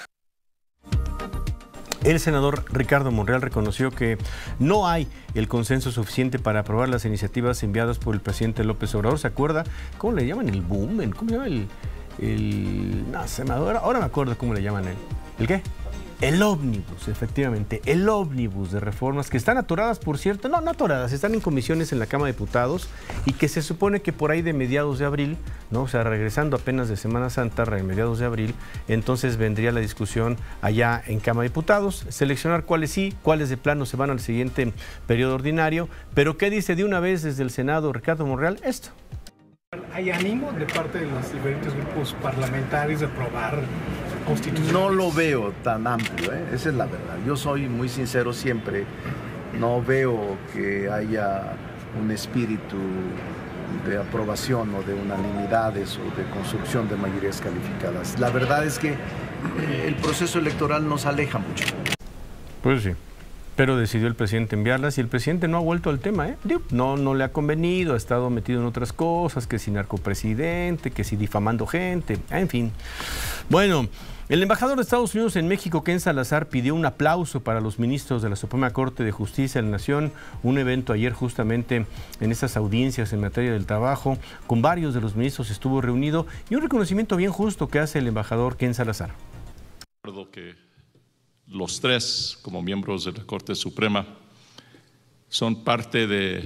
El senador Ricardo Monreal reconoció que no hay el consenso suficiente para aprobar las iniciativas enviadas por el presidente López Obrador. ¿Se acuerda? ¿Cómo le llaman? El boom, el, ¿cómo se llama? El, el no, senador, ahora me acuerdo cómo le llaman él. ¿El qué? El ómnibus, efectivamente, el ómnibus de reformas que están atoradas, por cierto, no, no atoradas, están en comisiones en la Cámara de Diputados y que se supone que por ahí de mediados de abril, ¿no? O sea, regresando apenas de Semana Santa, de mediados de abril, entonces vendría la discusión allá en Cámara de Diputados, seleccionar cuáles sí, cuáles de plano se van al siguiente periodo ordinario, pero ¿qué dice de una vez desde el Senado Ricardo Monreal? Esto. ¿Hay ánimo de parte de los diferentes grupos parlamentarios de aprobar constitución? No lo veo tan amplio, ¿eh? Esa es la verdad. Yo soy muy sincero siempre. No veo que haya un espíritu de aprobación o de unanimidades o de construcción de mayorías calificadas. La verdad es que el proceso electoral nos aleja mucho. Pues sí. Pero decidió el presidente enviarlas y el presidente no ha vuelto al tema, ¿eh? No, no le ha convenido, ha estado metido en otras cosas, que si narcopresidente, que si difamando gente, en fin. Bueno, el embajador de Estados Unidos en México, Ken Salazar, pidió un aplauso para los ministros de la Suprema Corte de Justicia de la Nación, un evento ayer justamente en estas audiencias en materia del trabajo, con varios de los ministros estuvo reunido y un reconocimiento bien justo que hace el embajador Ken Salazar. Recuerdo que los tres, como miembros de la Corte Suprema, son parte de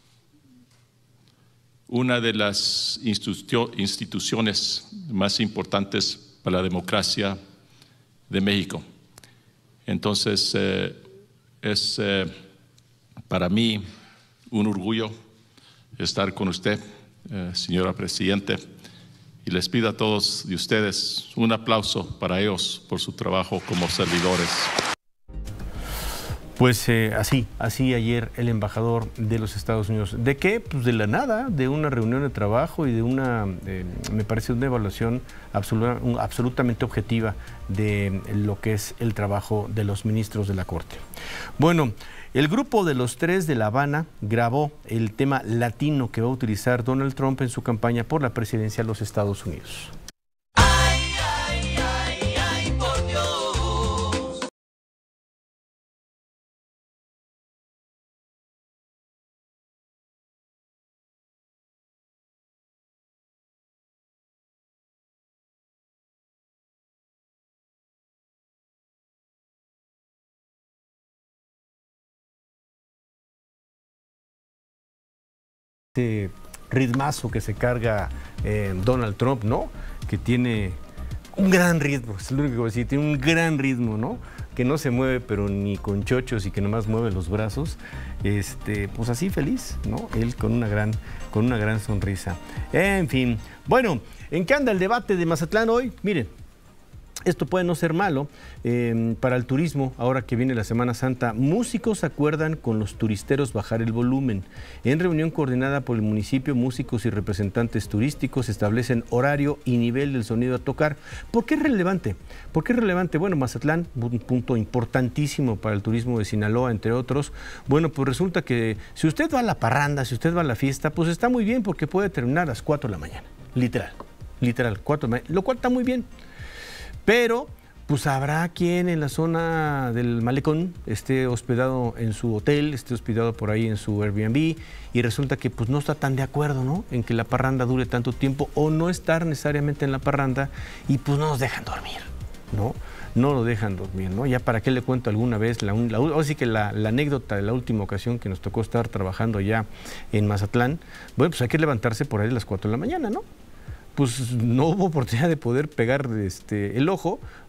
una de las institu- instituciones más importantes para la democracia de México. Entonces, eh, es eh, para mí un orgullo estar con usted, eh, señora Presidente, y les pido a todos de ustedes un aplauso para ellos por su trabajo como servidores. Pues eh, así, así ayer el embajador de los Estados Unidos. ¿De qué? Pues de la nada, de una reunión de trabajo y de una, eh, me parece una evaluación absoluta, un, absolutamente objetiva de lo que es el trabajo de los ministros de la Corte. Bueno, el grupo de los tres de La Habana grabó el tema latino que va a utilizar Donald Trump en su campaña por la presidencia de los Estados Unidos. Este ritmazo que se carga eh, Donald Trump, ¿no? Que tiene un gran ritmo, es lo único que voy a decir, tiene un gran ritmo, ¿no? Que no se mueve, pero ni con chochos y que nomás mueve los brazos. Este, pues así feliz, ¿no? Él con una gran, con una gran sonrisa. En fin, bueno, ¿en qué anda el debate de Mazatlán hoy? Miren. Esto puede no ser malo eh, para el turismo, ahora que viene la Semana Santa. Músicos acuerdan con los turisteros bajar el volumen. En reunión coordinada por el municipio, músicos y representantes turísticos establecen horario y nivel del sonido a tocar. ¿Por qué es relevante? ¿Por qué es relevante? Bueno, Mazatlán, un punto importantísimo para el turismo de Sinaloa, entre otros. Bueno, pues resulta que si usted va a la parranda, si usted va a la fiesta, pues está muy bien porque puede terminar a las cuatro de la mañana. Literal, literal, cuatro de la mañana, lo cual está muy bien. Pero, pues habrá quien en la zona del Malecón esté hospedado en su hotel, esté hospedado por ahí en su Airbnb y resulta que pues no está tan de acuerdo, ¿no? En que la parranda dure tanto tiempo o no estar necesariamente en la parranda y pues no nos dejan dormir, ¿no? No lo dejan dormir, ¿no? Ya para qué le cuento alguna vez, la, la, o sí que la, la anécdota de la última ocasión que nos tocó estar trabajando ya en Mazatlán, bueno, pues hay que levantarse por ahí a las cuatro de la mañana, ¿no? Pues no hubo oportunidad de poder pegar este, el ojo,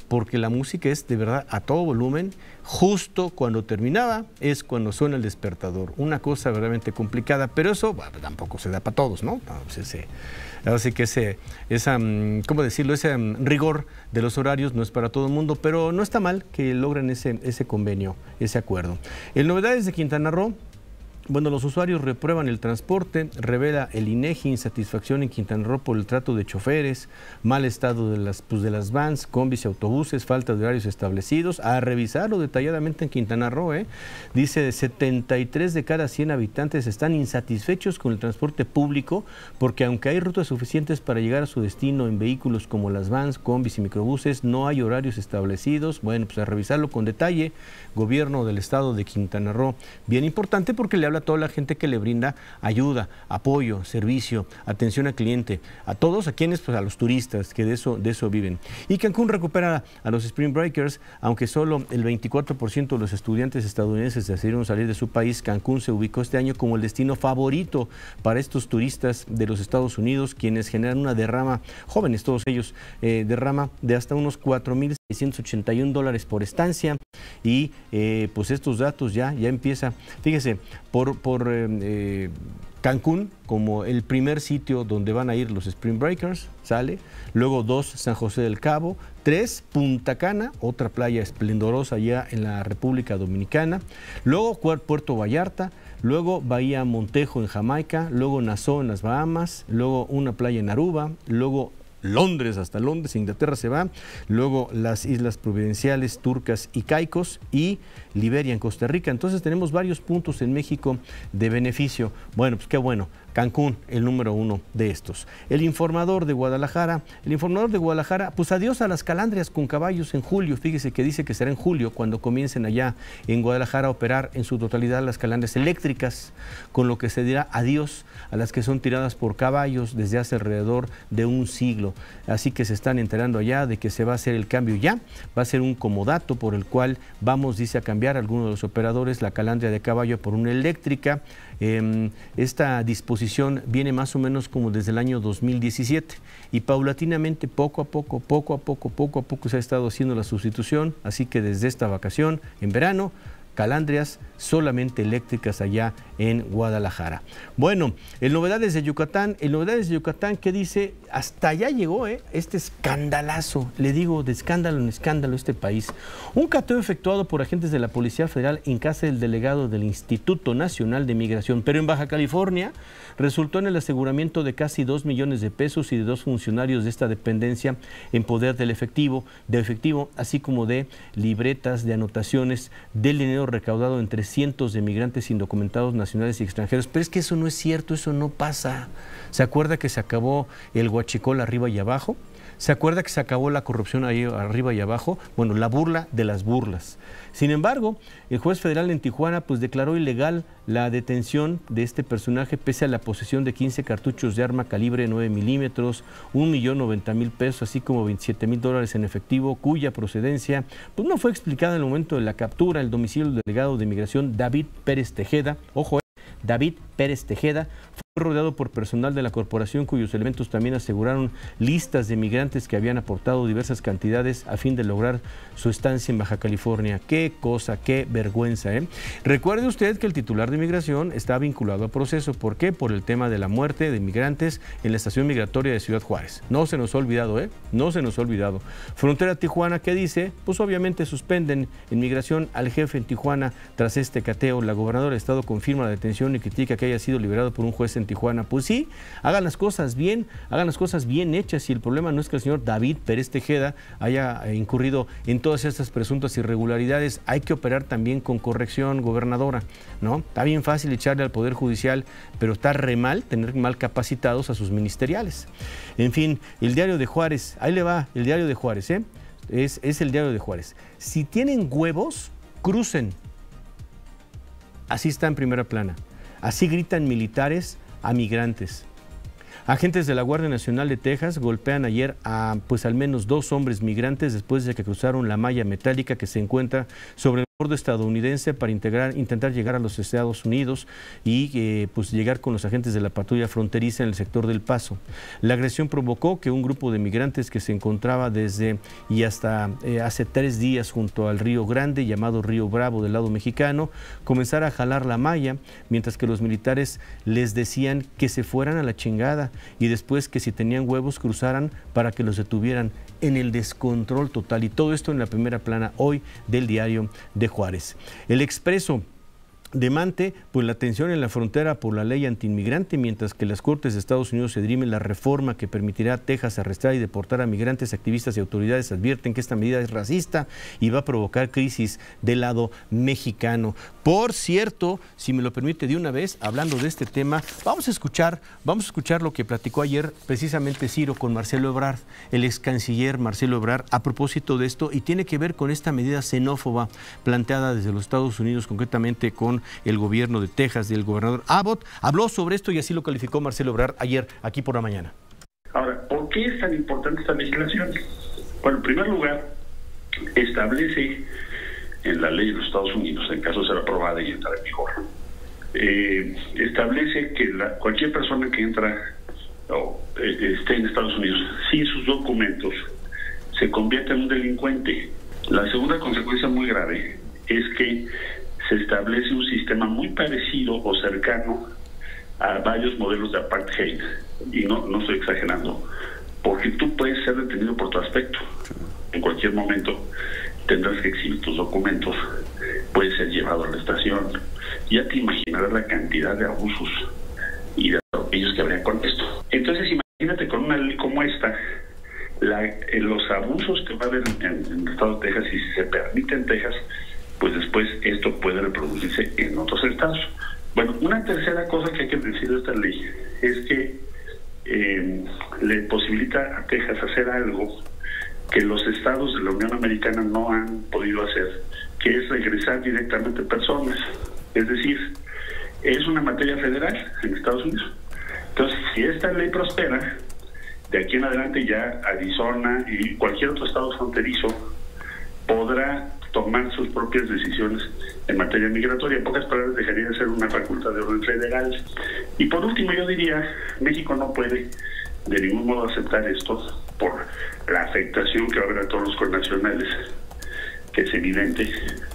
porque la música es de verdad a todo volumen. Justo cuando terminaba es cuando suena el despertador. Una cosa verdaderamente complicada, pero eso bueno, tampoco se da para todos, ¿no? no pues ese, así que ese, esa, ¿cómo decirlo? Ese rigor de los horarios no es para todo el mundo, pero no está mal que logren ese, ese convenio, ese acuerdo. En novedades de Quintana Roo, bueno, los usuarios reprueban el transporte, revela el INEGI insatisfacción en Quintana Roo por el trato de choferes, mal estado de las, pues de las vans, combis y autobuses, falta de horarios establecidos. A revisarlo detalladamente en Quintana Roo, ¿eh? Dice setenta y tres de cada cien habitantes están insatisfechos con el transporte público porque aunque hay rutas suficientes para llegar a su destino en vehículos como las vans, combis y microbuses, no hay horarios establecidos. Bueno, pues a revisarlo con detalle, gobierno del estado de Quintana Roo. Bien importante porque le habla a toda la gente que le brinda ayuda, apoyo, servicio, atención al cliente, a todos, a quienes, pues a los turistas que de eso, de eso viven. Y Cancún recupera a los Spring Breakers, aunque solo el veinticuatro por ciento de los estudiantes estadounidenses decidieron salir de su país. Cancún se ubicó este año como el destino favorito para estos turistas de los Estados Unidos, quienes generan una derrama, jóvenes todos ellos, eh, derrama de hasta unos cuatro mil seiscientos ochenta y un dólares por estancia. Y eh, pues estos datos ya, ya empieza, fíjese, por, por eh, Cancún como el primer sitio donde van a ir los Spring Breakers, sale, luego dos, San José del Cabo, tres, Punta Cana, otra playa esplendorosa allá en la República Dominicana, luego Puerto Vallarta, luego Bahía Montejo en Jamaica, luego Nassau en las Bahamas, luego una playa en Aruba, luego Londres, hasta Londres, Inglaterra se va, luego las Islas Providenciales, Turcas y Caicos y Liberia en Costa Rica. Entonces tenemos varios puntos en México de beneficio. Bueno, pues qué bueno. Cancún, el número uno de estos. El Informador de Guadalajara, el Informador de Guadalajara, pues adiós a las calandrias con caballos en julio. Fíjese que dice que será en julio cuando comiencen allá en Guadalajara a operar en su totalidad las calandrias eléctricas, con lo que se dirá adiós a las que son tiradas por caballos desde hace alrededor de un siglo. Así que se están enterando allá de que se va a hacer el cambio ya, va a ser un comodato por el cual vamos, dice, a cambiar algunos de los operadores la calandria de caballo por una eléctrica. Eh, esta disposición viene más o menos como desde el año dos mil diecisiete y paulatinamente, poco a poco, poco a poco, poco a poco se ha estado haciendo la sustitución, así que desde esta vacación, en verano, calandrias solamente eléctricas allá en Guadalajara. Bueno, en novedades de Yucatán, en novedades de Yucatán, ¿qué dice? Hasta allá llegó ¿eh? este escandalazo, le digo, de escándalo en escándalo este país. Un cateo efectuado por agentes de la Policía Federal en casa del delegado del Instituto Nacional de Migración, pero en Baja California, resultó en el aseguramiento de casi dos millones de pesos y de dos funcionarios de esta dependencia en poder del efectivo, de efectivo, así como de libretas de anotaciones del dinero recaudado entre cientos de migrantes indocumentados nacionales y extranjeros. Pero es que eso no es cierto, eso no pasa. ¿Se acuerda que se acabó el huachicol arriba y abajo? ¿Se acuerda que se acabó la corrupción ahí arriba y abajo? Bueno, la burla de las burlas. Sin embargo, el juez federal en Tijuana pues declaró ilegal la detención de este personaje pese a la posesión de quince cartuchos de arma calibre nueve milímetros, un millón noventa mil pesos, así como veintisiete mil dólares en efectivo, cuya procedencia pues no fue explicada en el momento de la captura. El domicilio del delegado de Migración, David Pérez Tejeda, ojo, David Pérez Tejeda, fue rodeado por personal de la corporación cuyos elementos también aseguraron listas de migrantes que habían aportado diversas cantidades a fin de lograr su estancia en Baja California. Qué cosa, qué vergüenza, ¿eh? Recuerde usted que el titular de Migración está vinculado a proceso. ¿Por qué? Por el tema de la muerte de migrantes en la estación migratoria de Ciudad Juárez. No se nos ha olvidado, ¿eh? No se nos ha olvidado. Frontera Tijuana, ¿qué dice? Pues obviamente suspenden en Migración al jefe en Tijuana tras este cateo. La gobernadora del estado confirma la detención y critica que haya sido liberado por un juez en Tijuana. Pues sí, hagan las cosas bien, hagan las cosas bien hechas, y el problema no es que el señor David Pérez Tejeda haya incurrido en todas estas presuntas irregularidades. Hay que operar también con corrección, gobernadora, ¿no? Está bien fácil echarle al Poder Judicial, pero está re mal tener mal capacitados a sus ministeriales. En fin, el Diario de Juárez, ahí le va el Diario de Juárez, ¿eh? Es, es el Diario de Juárez. Si tienen huevos, crucen. Así está en primera plana. Así gritan militares a migrantes. Agentes de la Guardia Nacional de Texas golpean ayer a pues al menos dos hombres migrantes después de que cruzaron la malla metálica que se encuentra sobre estadounidense para integrar, intentar llegar a los Estados Unidos y eh, pues llegar con los agentes de la patrulla fronteriza en el sector del Paso. La agresión provocó que un grupo de migrantes que se encontraba desde y hasta eh, hace tres días junto al Río Grande, llamado Río Bravo del lado mexicano, comenzara a jalar la malla, mientras que los militares les decían que se fueran a la chingada y después que si tenían huevos cruzaran para que los detuvieran, en el descontrol total. Y todo esto en la primera plana hoy del Diario de Juárez. El Expreso de Mante, pues la tensión en la frontera por la ley antiinmigrante, mientras que las Cortes de Estados Unidos se dirimen la reforma que permitirá a Texas arrestar y deportar a migrantes, activistas y autoridades advierten que esta medida es racista y va a provocar crisis del lado mexicano. Por cierto, si me lo permite de una vez, hablando de este tema, vamos a escuchar, vamos a escuchar lo que platicó ayer precisamente Ciro con Marcelo Ebrard, el ex canciller Marcelo Ebrard, a propósito de esto, y tiene que ver con esta medida xenófoba planteada desde los Estados Unidos, concretamente con el gobierno de Texas, del gobernador Abbott. Habló sobre esto y así lo calificó Marcelo Ebrard ayer aquí por la mañana. Ahora, ¿por qué es tan importante esta legislación? Bueno, en primer lugar, establece en la ley de los Estados Unidos, en caso de ser aprobada y entrar en vigor, eh, establece que la, cualquier persona que entra o eh, esté en Estados Unidos sin sus documentos se convierte en un delincuente. La segunda consecuencia muy grave es que se establece un sistema muy parecido o cercano a varios modelos de apartheid, y no, no estoy exagerando, porque tú puedes ser detenido por tu aspecto. En cualquier momento tendrás que exhibir tus documentos, puedes ser llevado a la estación. Ya te imaginarás la cantidad de abusos y de atropellos que habría con esto. Entonces imagínate con una ley como esta, la, eh, los abusos que va a haber en, en, en el estado de Texas, y si se permite en Texas, pues después esto puede reproducirse en otros estados. Bueno, una tercera cosa que hay que decir de esta ley es que eh, le posibilita a Texas hacer algo que los estados de la Unión Americana no han podido hacer, que es regresar directamente personas. Es decir, es una materia federal en Estados Unidos. Entonces, si esta ley prospera, de aquí en adelante ya Arizona y cualquier otro estado fronterizo podrá tomar sus propias decisiones en materia migratoria. En pocas palabras, dejaría de ser una facultad de orden federal. Y por último, yo diría, México no puede de ningún modo aceptar esto por la afectación que va a haber a todos los connacionales, que es evidente.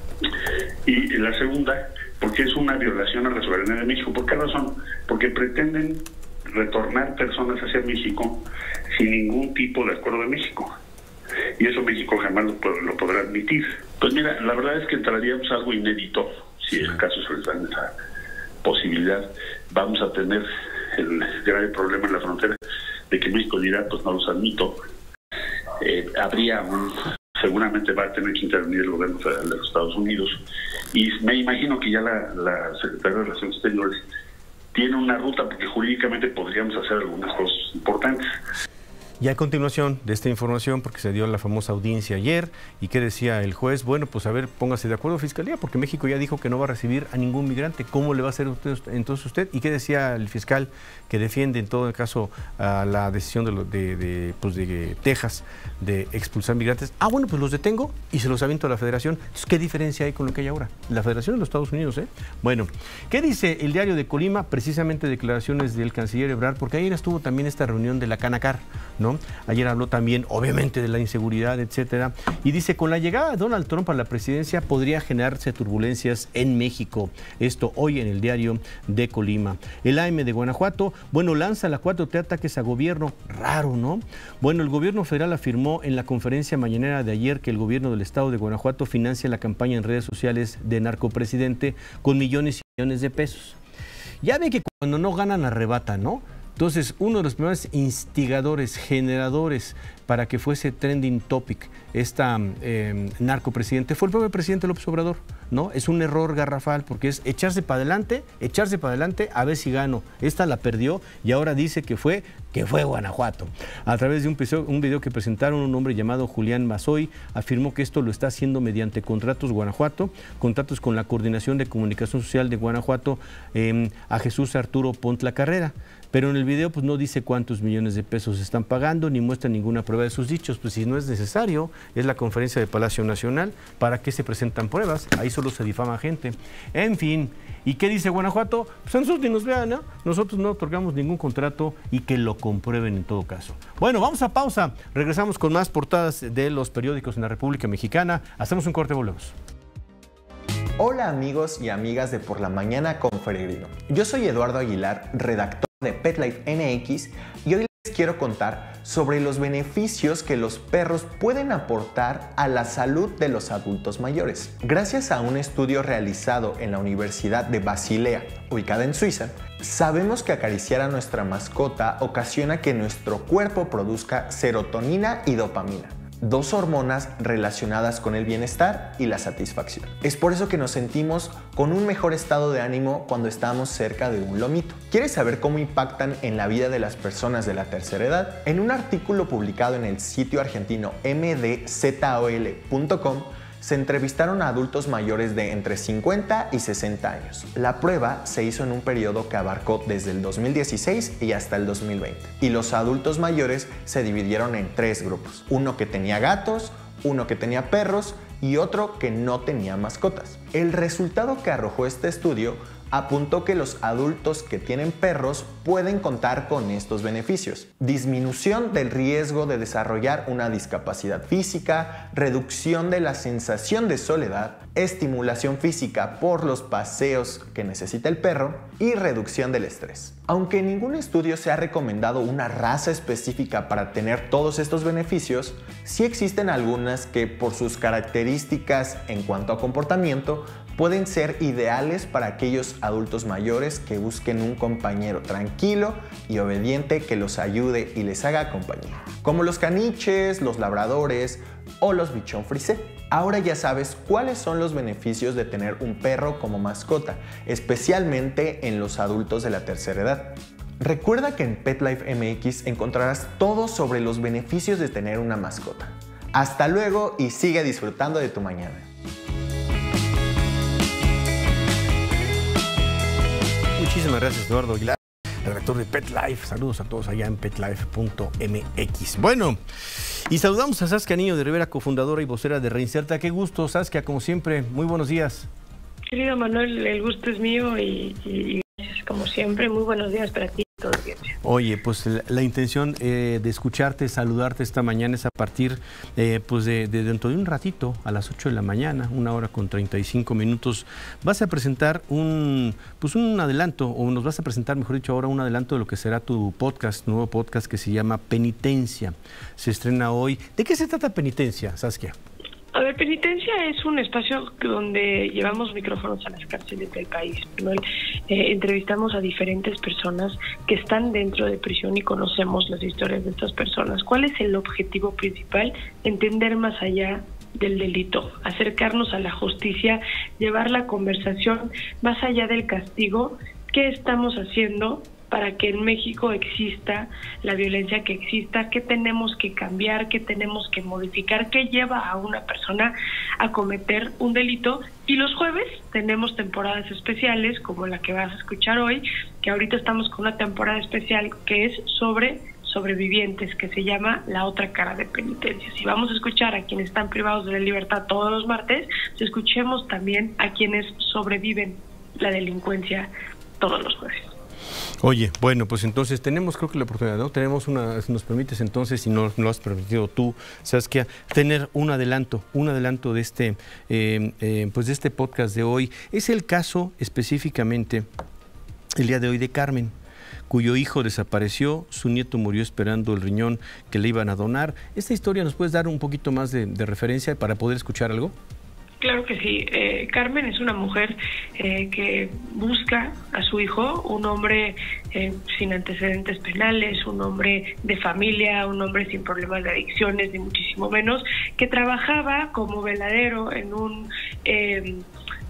Y la segunda, porque es una violación a la soberanía de México. ¿Por qué razón? Porque pretenden retornar personas hacia México sin ningún tipo de acuerdo de México. Y eso México jamás lo, lo podrá admitir. Pues mira, la verdad es que entraríamos a algo inédito, si el caso se les da esa posibilidad. Vamos a tener el grave problema en la frontera de que México dirá, pues no los admito. Eh, habría un, seguramente va a tener que intervenir el gobierno federal de los Estados Unidos, y me imagino que ya la, la Secretaría de Relaciones Exteriores tiene una ruta, porque jurídicamente podríamos hacer algunas cosas importantes. Y a continuación de esta información, porque se dio la famosa audiencia ayer, ¿y qué decía el juez? Bueno, pues a ver, póngase de acuerdo, Fiscalía, porque México ya dijo que no va a recibir a ningún migrante. ¿Cómo le va a hacer usted, entonces usted? ¿Y qué decía el fiscal que defiende en todo caso a la decisión de, de, de, pues de Texas de expulsar migrantes? Ah, bueno, pues los detengo y se los aviento a la Federación. Entonces, ¿qué diferencia hay con lo que hay ahora? La Federación de los Estados Unidos, ¿eh? Bueno, ¿qué dice el Diario de Colima? Precisamente declaraciones del canciller Ebrard, porque ayer estuvo también esta reunión de la Canacar, ¿no? Ayer habló también, obviamente, de la inseguridad, etcétera, y dice, con la llegada de Donald Trump a la presidencia podría generarse turbulencias en México. Esto hoy en el Diario de Colima. El A M de Guanajuato, bueno, lanza la cuatro T ataques a gobierno. Raro, ¿no? Bueno, el gobierno federal afirmó en la conferencia mañanera de ayer que el gobierno del estado de Guanajuato financia la campaña en redes sociales de narcopresidente con millones y millones de pesos. Ya ve que cuando no ganan arrebatan, ¿no? Entonces, uno de los primeros instigadores, generadores para que fuese trending topic esta eh, narcopresidente fue el propio presidente López Obrador, ¿no? Es un error garrafal porque es echarse para adelante, echarse para adelante a ver si gano. Esta la perdió y ahora dice que fue, que fue Guanajuato. A través de un video, un video que presentaron, un hombre llamado Julián Mazoy afirmó que esto lo está haciendo mediante contratos Guanajuato, contratos con la Coordinación de Comunicación Social de Guanajuato eh, a Jesús Arturo Pontla Carrera. Pero en el video pues no dice cuántos millones de pesos están pagando, ni muestra ninguna prueba de sus dichos. Pues si no es necesario, es la conferencia de Palacio Nacional, ¿para qué se presentan pruebas? Ahí solo se difama gente. En fin, ¿y qué dice Guanajuato? Pues a nosotros ni nos vean, ¿no? Nosotros no otorgamos ningún contrato y que lo comprueben en todo caso. Bueno, vamos a pausa. Regresamos con más portadas de los periódicos en la República Mexicana. Hacemos un corte, volvemos. Hola amigos y amigas de Por la Mañana con Feregrino. Yo soy Eduardo Aguilar, redactor de PetLife M X, y hoy les quiero contar sobre los beneficios que los perros pueden aportar a la salud de los adultos mayores. Gracias a un estudio realizado en la Universidad de Basilea, ubicada en Suiza, sabemos que acariciar a nuestra mascota ocasiona que nuestro cuerpo produzca serotonina y dopamina, dos hormonas relacionadas con el bienestar y la satisfacción. Es por eso que nos sentimos con un mejor estado de ánimo cuando estamos cerca de un lomito. ¿Quieres saber cómo impactan en la vida de las personas de la tercera edad? En un artículo publicado en el sitio argentino m d z o l punto com se entrevistaron a adultos mayores de entre cincuenta y sesenta años. La prueba se hizo en un periodo que abarcó desde el dos mil dieciséis y hasta el dos mil veinte. Y los adultos mayores se dividieron en tres grupos. Uno que tenía gatos, uno que tenía perros y otro que no tenía mascotas. El resultado que arrojó este estudio apuntó que los adultos que tienen perros pueden contar con estos beneficios: disminución del riesgo de desarrollar una discapacidad física, reducción de la sensación de soledad, estimulación física por los paseos que necesita el perro y reducción del estrés. Aunque en ningún estudio se ha recomendado una raza específica para tener todos estos beneficios, sí existen algunas que por sus características en cuanto a comportamiento pueden ser ideales para aquellos adultos mayores que busquen un compañero tranquilo y obediente que los ayude y les haga compañía, como los caniches, los labradores o los bichon frisé. Ahora ya sabes cuáles son los beneficios de tener un perro como mascota, especialmente en los adultos de la tercera edad. Recuerda que en PetLife M X encontrarás todo sobre los beneficios de tener una mascota. Hasta luego y sigue disfrutando de tu mañana. Muchísimas gracias, Eduardo Aguilar, redactor de PetLife. Saludos a todos allá en petlife punto m x. Bueno, y saludamos a Saskia Niño de Rivera, cofundadora y vocera de Reinserta. Qué gusto, Saskia, como siempre. Muy buenos días. Querido Manuel, el gusto es mío y, y gracias como siempre. Muy buenos días para ti y toda la audiencia. Oye, pues la, la intención eh, de escucharte, saludarte esta mañana es a partir eh, pues de, de dentro de un ratito, a las ocho de la mañana, una hora con treinta y cinco minutos, vas a presentar un, pues un adelanto, o nos vas a presentar, mejor dicho, ahora un adelanto de lo que será tu podcast, nuevo podcast que se llama Penitencia. Se estrena hoy. ¿De qué se trata Penitencia, Saskia? A ver, Penitencia es un espacio donde llevamos micrófonos a las cárceles del país. ¿No? Eh, entrevistamos a diferentes personas que están dentro de prisión y conocemos las historias de estas personas. ¿Cuál es el objetivo principal? Entender más allá del delito, acercarnos a la justicia, llevar la conversación más allá del castigo. ¿Qué estamos haciendo para que en México exista la violencia que exista? ¿Qué tenemos que cambiar? ¿Qué tenemos que modificar? ¿Qué lleva a una persona a cometer un delito? Y los jueves tenemos temporadas especiales como la que vas a escuchar hoy, que ahorita estamos con una temporada especial que es sobre sobrevivientes, que se llama La Otra Cara de Penitencia. Si vamos a escuchar a quienes están privados de la libertad todos los martes, escuchemos también a quienes sobreviven la delincuencia todos los jueves. Oye, bueno, pues entonces tenemos, creo que la oportunidad, ¿no? Tenemos una, si nos permites entonces, si no lo has permitido tú, Saskia, tener un adelanto, un adelanto de este, eh, eh, pues de este podcast de hoy. Es el caso específicamente, el día de hoy, de Carmen, cuyo hijo desapareció, su nieto murió esperando el riñón que le iban a donar. ¿Esta historia nos puedes dar un poquito más de, de referencia para poder escuchar algo? Claro que sí. Eh, Carmen es una mujer eh, que busca a su hijo, un hombre eh, sin antecedentes penales, un hombre de familia, un hombre sin problemas de adicciones, ni muchísimo menos, que trabajaba como veladero en un... Eh,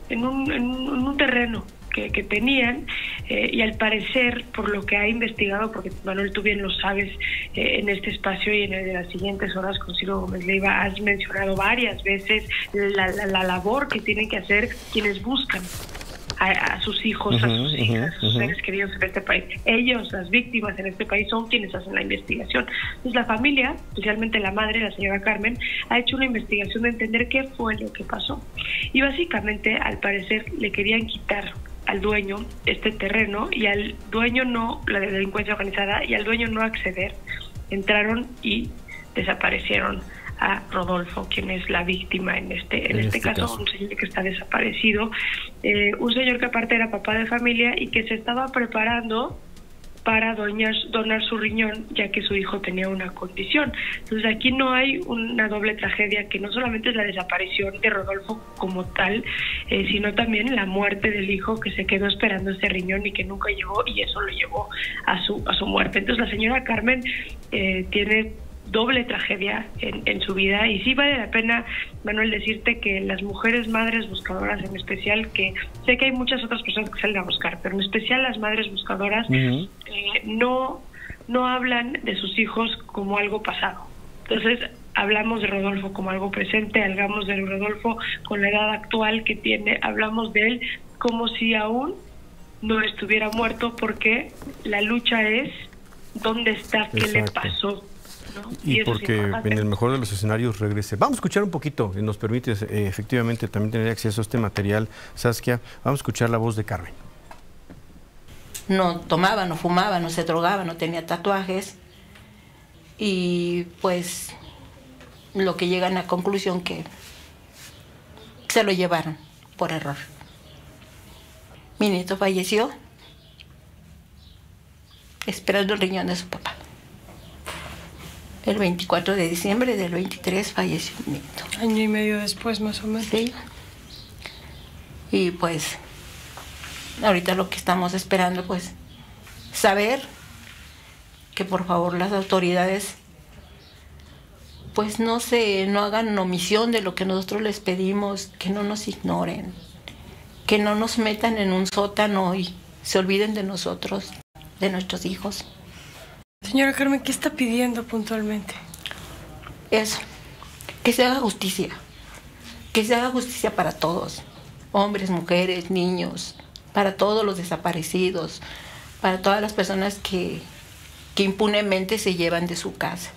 en un, en un, en un terreno que, que tenían eh, y al parecer, por lo que ha investigado, porque Manuel, tú bien lo sabes, eh, en este espacio y en el de las siguientes horas con Ciro Gómez Leiva has mencionado varias veces la, la, la labor que tienen que hacer quienes buscan a, a sus hijos, uh-huh, a sus hijas, uh-huh, a sus seres uh-huh. queridos en este país. Ellos, las víctimas en este país, son quienes hacen la investigación. Entonces la familia, especialmente la madre, la señora Carmen, ha hecho una investigación de entender qué fue lo que pasó. Y básicamente, al parecer, le querían quitar al dueño este terreno y al dueño no, la delincuencia organizada, y al dueño no acceder, entraron y desaparecieron a Rodolfo, quien es la víctima en este en, en este, este caso, caso, un señor que está desaparecido, eh, un señor que aparte era papá de familia y que se estaba preparando para doñar, donar su riñón, ya que su hijo tenía una condición. Entonces aquí no hay una doble tragedia, que no solamente es la desaparición de Rodolfo como tal, eh, sino también la muerte del hijo que se quedó esperando ese riñón y que nunca llegó, y eso lo llevó a su, a su muerte. Entonces la señora Carmen eh, tiene doble tragedia en, en su vida, y sí vale la pena, Manuel, decirte que las mujeres madres buscadoras en especial, que sé que hay muchas otras personas que salen a buscar, pero en especial las madres buscadoras, uh-huh. eh, no, no hablan de sus hijos como algo pasado. Entonces hablamos de Rodolfo como algo presente, hablamos de Rodolfo con la edad actual que tiene, hablamos de él como si aún no estuviera muerto, porque la lucha es ¿dónde está? ¿Qué Exacto. le pasó? ¿no? Y, y porque en el mejor de los escenarios regrese. Vamos a escuchar un poquito, nos permite eh, efectivamente también tener acceso a este material, Saskia. Vamos a escuchar la voz de Carmen. No tomaba, no fumaba, no se drogaba, no tenía tatuajes, y pues lo que llegan a conclusión que se lo llevaron por error. Mi nieto falleció esperando el riñón de su papá. El veinticuatro de diciembre del veintitrés falleció mi nieto. Año y medio después, más o menos. Sí. Y pues, ahorita lo que estamos esperando, pues, saber que por favor las autoridades, pues no se, no hagan omisión de lo que nosotros les pedimos, que no nos ignoren, que no nos metan en un sótano y se olviden de nosotros, de nuestros hijos. Señora Carmen, ¿qué está pidiendo puntualmente? Eso, que se haga justicia, que se haga justicia para todos, hombres, mujeres, niños, para todos los desaparecidos, para todas las personas que, que impunemente se llevan de su casa.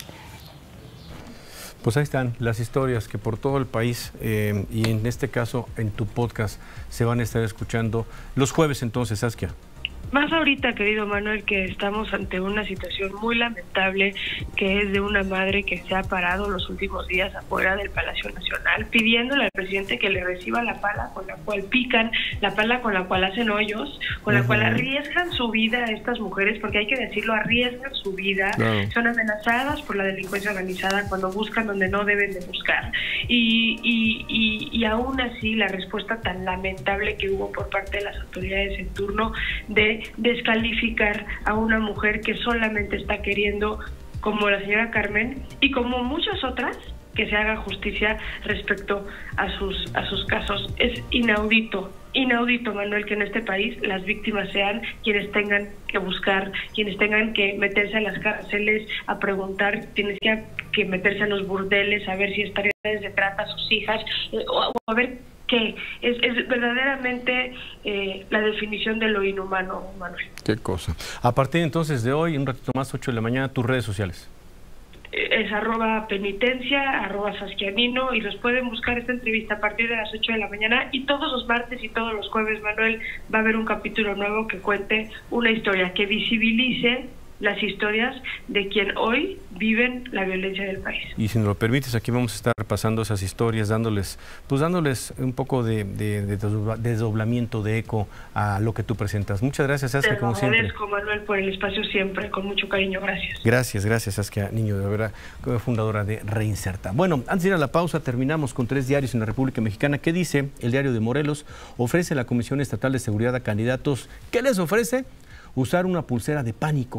Pues ahí están las historias que por todo el país eh, y en este caso en tu podcast se van a estar escuchando los jueves entonces, Saskia. Más ahorita, querido Manuel, que estamos ante una situación muy lamentable, que es de una madre que se ha parado los últimos días afuera del Palacio Nacional pidiéndole al presidente que le reciba la pala con la cual pican, la pala con la cual hacen hoyos, con uh-huh. la cual arriesgan su vida a estas mujeres, porque hay que decirlo, arriesgan su vida, claro. Son amenazadas por la delincuencia organizada cuando buscan donde no deben de buscar. Y, y, y, y aún así la respuesta tan lamentable que hubo por parte de las autoridades en turno de descalificar a una mujer que solamente está queriendo, como la señora Carmen y como muchas otras, que se haga justicia respecto a sus a sus casos. Es inaudito, inaudito, Manuel, que en este país las víctimas sean quienes tengan que buscar, quienes tengan que meterse a las cárceles a preguntar, tienes que, que meterse a los burdeles a ver si están de trata a sus hijas, eh, o, o a ver que es, es verdaderamente eh, la definición de lo inhumano, Manuel. Qué cosa. A partir entonces de hoy, un ratito más, ocho de la mañana, tus redes sociales. Es arroba penitencia, arroba Saskianino, y los pueden buscar esta entrevista a partir de las ocho de la mañana, y todos los martes y todos los jueves, Manuel, va a haber un capítulo nuevo que cuente una historia, que visibilice las historias de quien hoy viven la violencia del país. Y si nos lo permites, aquí vamos a estar pasando esas historias, dándoles, pues dándoles un poco de, de, de desdoblamiento, de eco a lo que tú presentas. Muchas gracias, Saskia, como siempre. Te agradezco, Manuel, por el espacio siempre, con mucho cariño, gracias. Gracias, gracias, Saskia Niño, de verdad, fundadora de Reinserta. Bueno, antes de ir a la pausa, terminamos con tres diarios en la República Mexicana. ¿Qué dice? El diario de Morelos ofrece a la Comisión Estatal de Seguridad a candidatos. ¿Qué les ofrece? Usar una pulsera de pánico.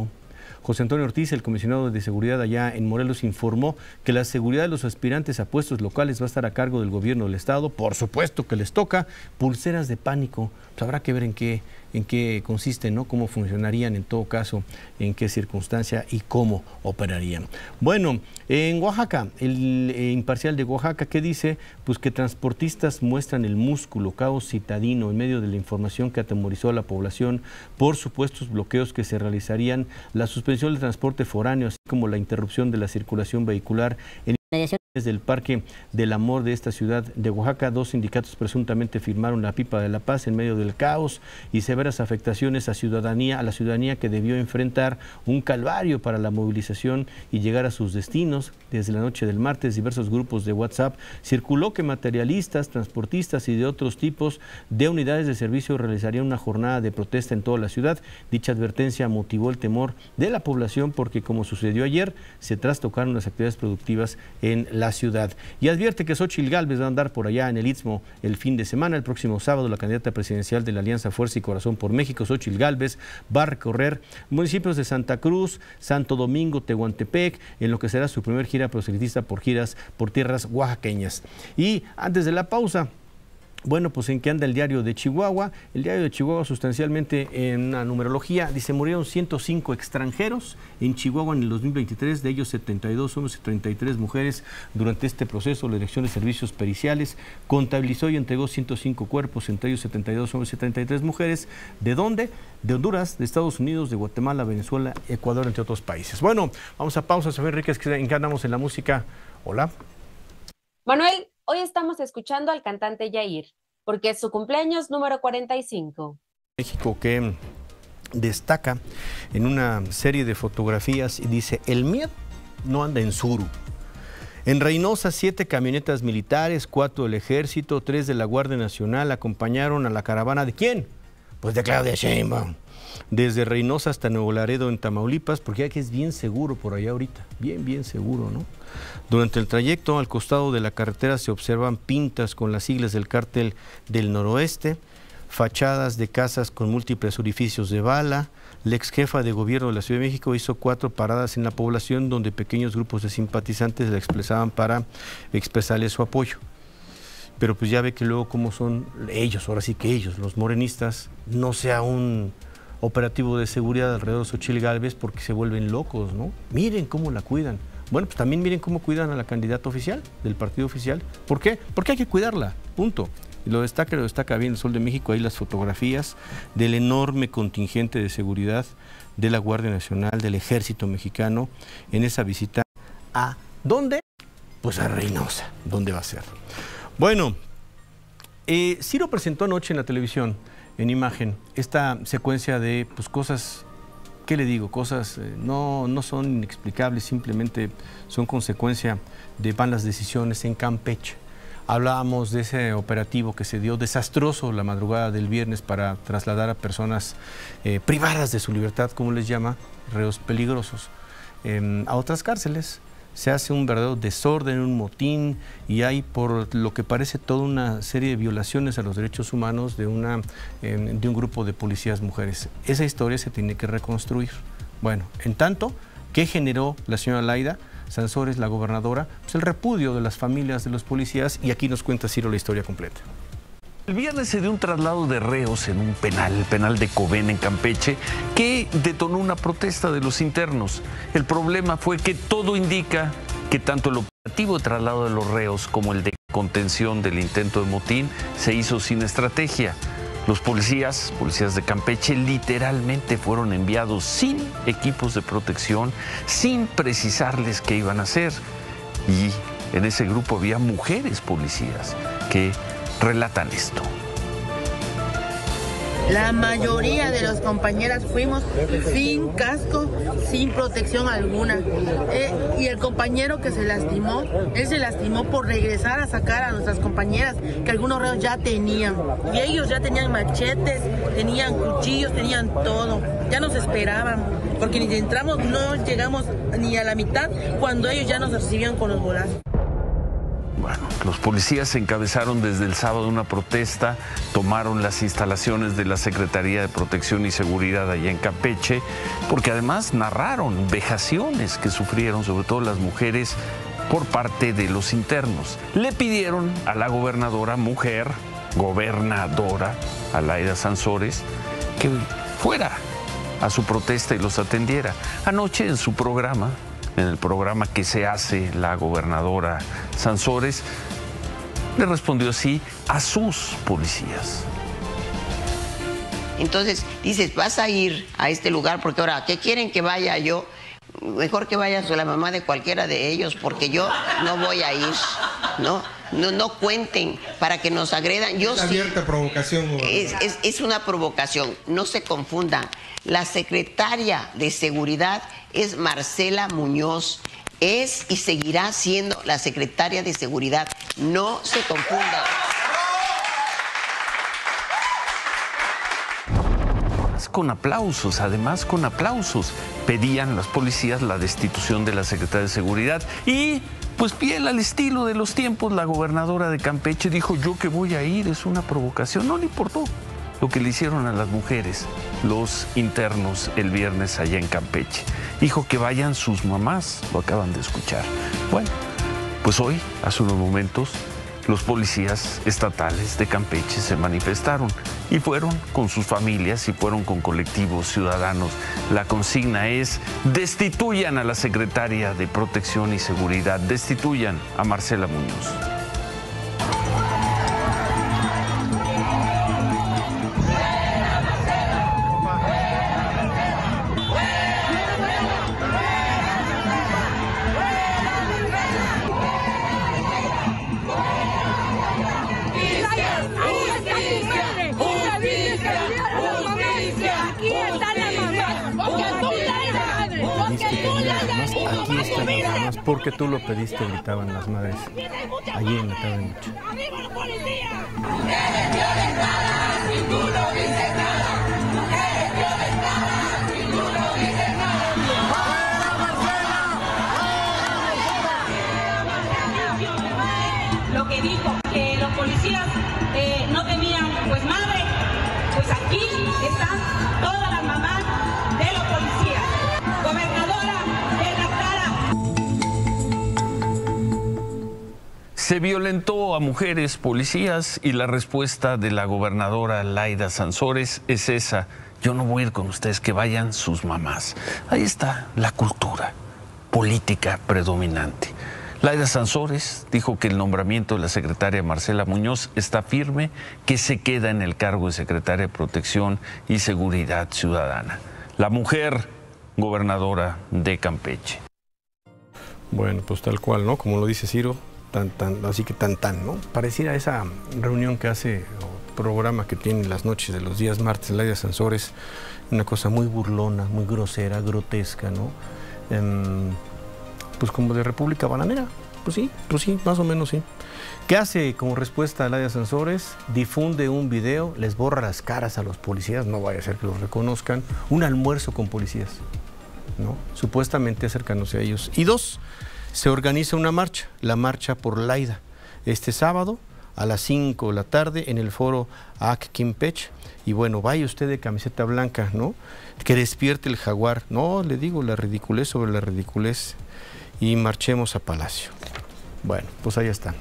José Antonio Ortiz, el comisionado de seguridad allá en Morelos, informó que la seguridad de los aspirantes a puestos locales va a estar a cargo del gobierno del estado. Por supuesto que les toca pulseras de pánico. Pues habrá que ver en qué, en qué consisten, ¿no? Cómo funcionarían en todo caso, en qué circunstancia y cómo operarían. Bueno, en Oaxaca, el eh, imparcial de Oaxaca, ¿qué dice? Pues que transportistas muestran el músculo, caos citadino, en medio de la información que atemorizó a la población por supuestos bloqueos que se realizarían, la suspensión del transporte foráneo, así como la interrupción de la circulación vehicular en desde el Parque del Amor de esta ciudad de Oaxaca. Dos sindicatos presuntamente firmaron la pipa de la paz en medio del caos y severas afectaciones a ciudadanía, a la ciudadanía que debió enfrentar un calvario para la movilización y llegar a sus destinos. Desde la noche del martes, diversos grupos de WhatsApp circuló que materialistas, transportistas y de otros tipos de unidades de servicio realizarían una jornada de protesta en toda la ciudad. Dicha advertencia motivó el temor de la población porque, como sucedió ayer, se trastocaron las actividades productivas en la ciudad. Y advierte que Xóchitl Gálvez va a andar por allá en el Istmo el fin de semana. El próximo sábado, la candidata presidencial de la Alianza Fuerza y Corazón por México, Xóchitl Gálvez, va a recorrer municipios de Santa Cruz, Santo Domingo, Tehuantepec, en lo que será su primer gira proselitista por giras por tierras oaxaqueñas. Y antes de la pausa, bueno, pues en qué anda el diario de Chihuahua. El diario de Chihuahua, sustancialmente en una numerología, dice: murieron ciento cinco extranjeros en Chihuahua en el dos mil veintitrés, de ellos setenta y dos hombres y treinta y tres mujeres. Durante este proceso, la Dirección de Servicios Periciales contabilizó y entregó ciento cinco cuerpos, entre ellos setenta y dos hombres y treinta y tres mujeres. ¿De dónde? De Honduras, de Estados Unidos, de Guatemala, Venezuela, Ecuador, entre otros países. Bueno, vamos a pausa. Sofía Enríquez, ¿en qué andamos en la música? Hola. Manuel, hoy estamos escuchando al cantante Yair, porque es su cumpleaños número cuarenta y cinco. México, que destaca en una serie de fotografías y dice: el miedo no anda en Suru. En Reynosa, siete camionetas militares, cuatro del Ejército, tres de la Guardia Nacional acompañaron a la caravana. ¿De quién? Pues de Claudia Sheinbaum. Desde Reynosa hasta Nuevo Laredo, en Tamaulipas, porque ya que es bien seguro por allá ahorita, bien, bien seguro, ¿no? Durante el trayecto, al costado de la carretera se observan pintas con las siglas del Cártel del Noroeste, fachadas de casas con múltiples orificios de bala. La ex jefa de gobierno de la Ciudad de México hizo cuatro paradas en la población donde pequeños grupos de simpatizantes la expresaban para expresarle su apoyo. Pero pues ya ve que luego como son ellos, ahora sí que ellos, los morenistas, no sea un operativo de seguridad alrededor de Xóchitl Gálvez porque se vuelven locos, ¿no? Miren cómo la cuidan. Bueno, pues también miren cómo cuidan a la candidata oficial, del partido oficial. ¿Por qué? Porque hay que cuidarla, punto. Y lo destaca, lo destaca bien el Sol de México, ahí las fotografías del enorme contingente de seguridad de la Guardia Nacional, del Ejército Mexicano, en esa visita a, ¿dónde? Pues a Reynosa, ¿dónde va a ser? Bueno, eh, Ciro presentó anoche en la televisión, en imagen, esta secuencia de pues, cosas, ¿qué le digo? Cosas eh, no, no son inexplicables, simplemente son consecuencia de malas decisiones en Campeche. Hablábamos de ese operativo que se dio desastroso la madrugada del viernes para trasladar a personas eh, privadas de su libertad, como les llama, reos peligrosos, eh, a otras cárceles. Se hace un verdadero desorden, un motín, y hay, por lo que parece, toda una serie de violaciones a los derechos humanos de, una, eh, de un grupo de policías mujeres. Esa historia se tiene que reconstruir. Bueno, en tanto, ¿qué generó la señora Laida Sansores, la gobernadora? Pues el repudio de las familias de los policías, y aquí nos cuenta Ciro la historia completa. El viernes se dio un traslado de reos en un penal, el penal de Covena en Campeche, que detonó una protesta de los internos. El problema fue que todo indica que tanto el operativo de traslado de los reos como el de contención del intento de motín se hizo sin estrategia. Los policías, policías de Campeche, literalmente fueron enviados sin equipos de protección, sin precisarles qué iban a hacer. Y en ese grupo había mujeres policías que relatan esto. La mayoría de las compañeras fuimos sin casco, sin protección alguna. Eh, y el compañero que se lastimó, él se lastimó por regresar a sacar a nuestras compañeras, que algunos reos ya tenían. Y ellos ya tenían machetes, tenían cuchillos, tenían todo. Ya nos esperaban, porque ni entramos, no llegamos ni a la mitad, cuando ellos ya nos recibían con los bolazos. Bueno, los policías encabezaron desde el sábado una protesta, tomaron las instalaciones de la Secretaría de Protección y Seguridad allá en Campeche, porque además narraron vejaciones que sufrieron, sobre todo las mujeres, por parte de los internos. Le pidieron a la gobernadora, mujer, gobernadora, Laida Sansores, que fuera a su protesta y los atendiera. Anoche en su programa, en el programa que se hace la gobernadora Sansores, le respondió así a sus policías. Entonces dices, vas a ir a este lugar porque ahora, ¿qué quieren que vaya yo? Mejor que vaya la mamá de cualquiera de ellos, porque yo no voy a ir, ¿no? No, no cuenten para que nos agredan. Yo es sí, abierta provocación. Es, es, es una provocación, no se confundan. La secretaria de Seguridad es Marcela Muñoz, es y seguirá siendo la secretaria de Seguridad, no se confundan. Con aplausos, además con aplausos, pedían las policías la destitución de la secretaria de Seguridad y pues fiel al estilo de los tiempos, la gobernadora de Campeche dijo, yo que voy a ir, es una provocación. No le importó lo que le hicieron a las mujeres, los internos el viernes allá en Campeche. Dijo que vayan sus mamás, lo acaban de escuchar. Bueno, pues hoy, hace unos momentos, los policías estatales de Campeche se manifestaron y fueron con sus familias y fueron con colectivos ciudadanos. La consigna es: destituyan a la secretaria de Protección y Seguridad, destituyan a Marcela Muñoz. Aquí están las mamás, porque tú lo pediste, gritaban las madres allí en la tarde de noche. Lo que dijo, que los policías eh, no tenían pues madre, pues aquí están todas las mamás de los policías. Gobernadora, se violentó a mujeres policías y la respuesta de la gobernadora Laida Sansores es esa: yo no voy a ir con ustedes, que vayan sus mamás. Ahí está la cultura política predominante. Laida Sansores dijo que el nombramiento de la secretaria Marcela Muñoz está firme, que se queda en el cargo de secretaria de Protección y Seguridad Ciudadana. La mujer gobernadora de Campeche. Bueno, pues tal cual, ¿no? Como lo dice Ciro, tan, tan, así que tan, tan, ¿no? Pareciera esa reunión que hace, o programa que tiene las noches de los días martes, Laida Sansores, una cosa muy burlona, muy grosera, grotesca, ¿no? Um, pues como de República Bananera, pues sí, pues sí, más o menos sí. ¿Qué hace como respuesta a Laida Sansores? Difunde un video, les borra las caras a los policías, no vaya a ser que los reconozcan, un almuerzo con policías, ¿no? Supuestamente acercándose a ellos. Y dos, se organiza una marcha, la marcha por Laida, este sábado a las cinco de la tarde en el foro A C Campeche. Y bueno, vaya usted de camiseta blanca, ¿no? Que despierte el jaguar. No, le digo, la ridiculez sobre la ridiculez. Y marchemos a Palacio. Bueno, pues ahí está.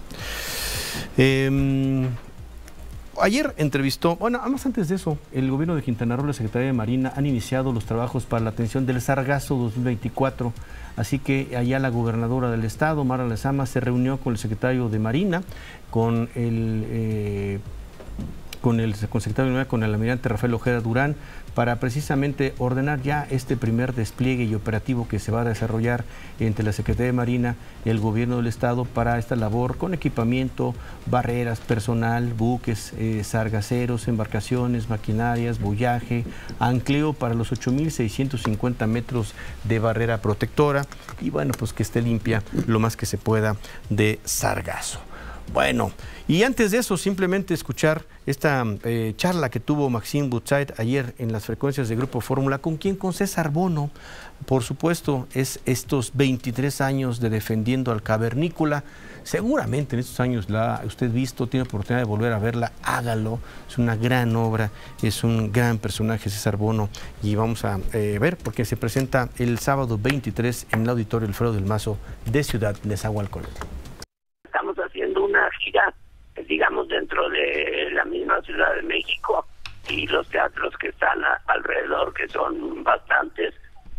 Eh, ayer entrevistó, bueno, además antes de eso, el gobierno de Quintana Roo y la Secretaría de Marina han iniciado los trabajos para la atención del sargazo dos mil veinticuatro. Así que allá la gobernadora del estado, Mara Lezama, se reunió con el secretario de Marina, con el, eh, con el con el secretario de Marina, con el almirante Rafael Ojeda Durán, para precisamente ordenar ya este primer despliegue y operativo que se va a desarrollar entre la Secretaría de Marina y el gobierno del estado para esta labor, con equipamiento, barreras, personal, buques, eh, sargaceros, embarcaciones, maquinarias, bullaje, ancleo para los ocho mil seiscientos cincuenta metros de barrera protectora y bueno, pues que esté limpia lo más que se pueda de sargazo. Bueno, y antes de eso, simplemente escuchar esta eh, charla que tuvo Maxime Boutsait ayer en las frecuencias de Grupo Fórmula. ¿Con quién? Con César Bono. Por supuesto, es estos veintitrés años de defendiendo al cavernícola. Seguramente en estos años la ha usted visto, tiene oportunidad de volver a verla, hágalo. Es una gran obra, es un gran personaje César Bono. Y vamos a eh, ver, porque se presenta el sábado veintitrés en el Auditorio Alfredo del Mazo de Ciudad Nezahualcóyotl. Estamos haciendo una gira, digamos, dentro de la misma Ciudad de México y los teatros que están a, alrededor, que son bastantes.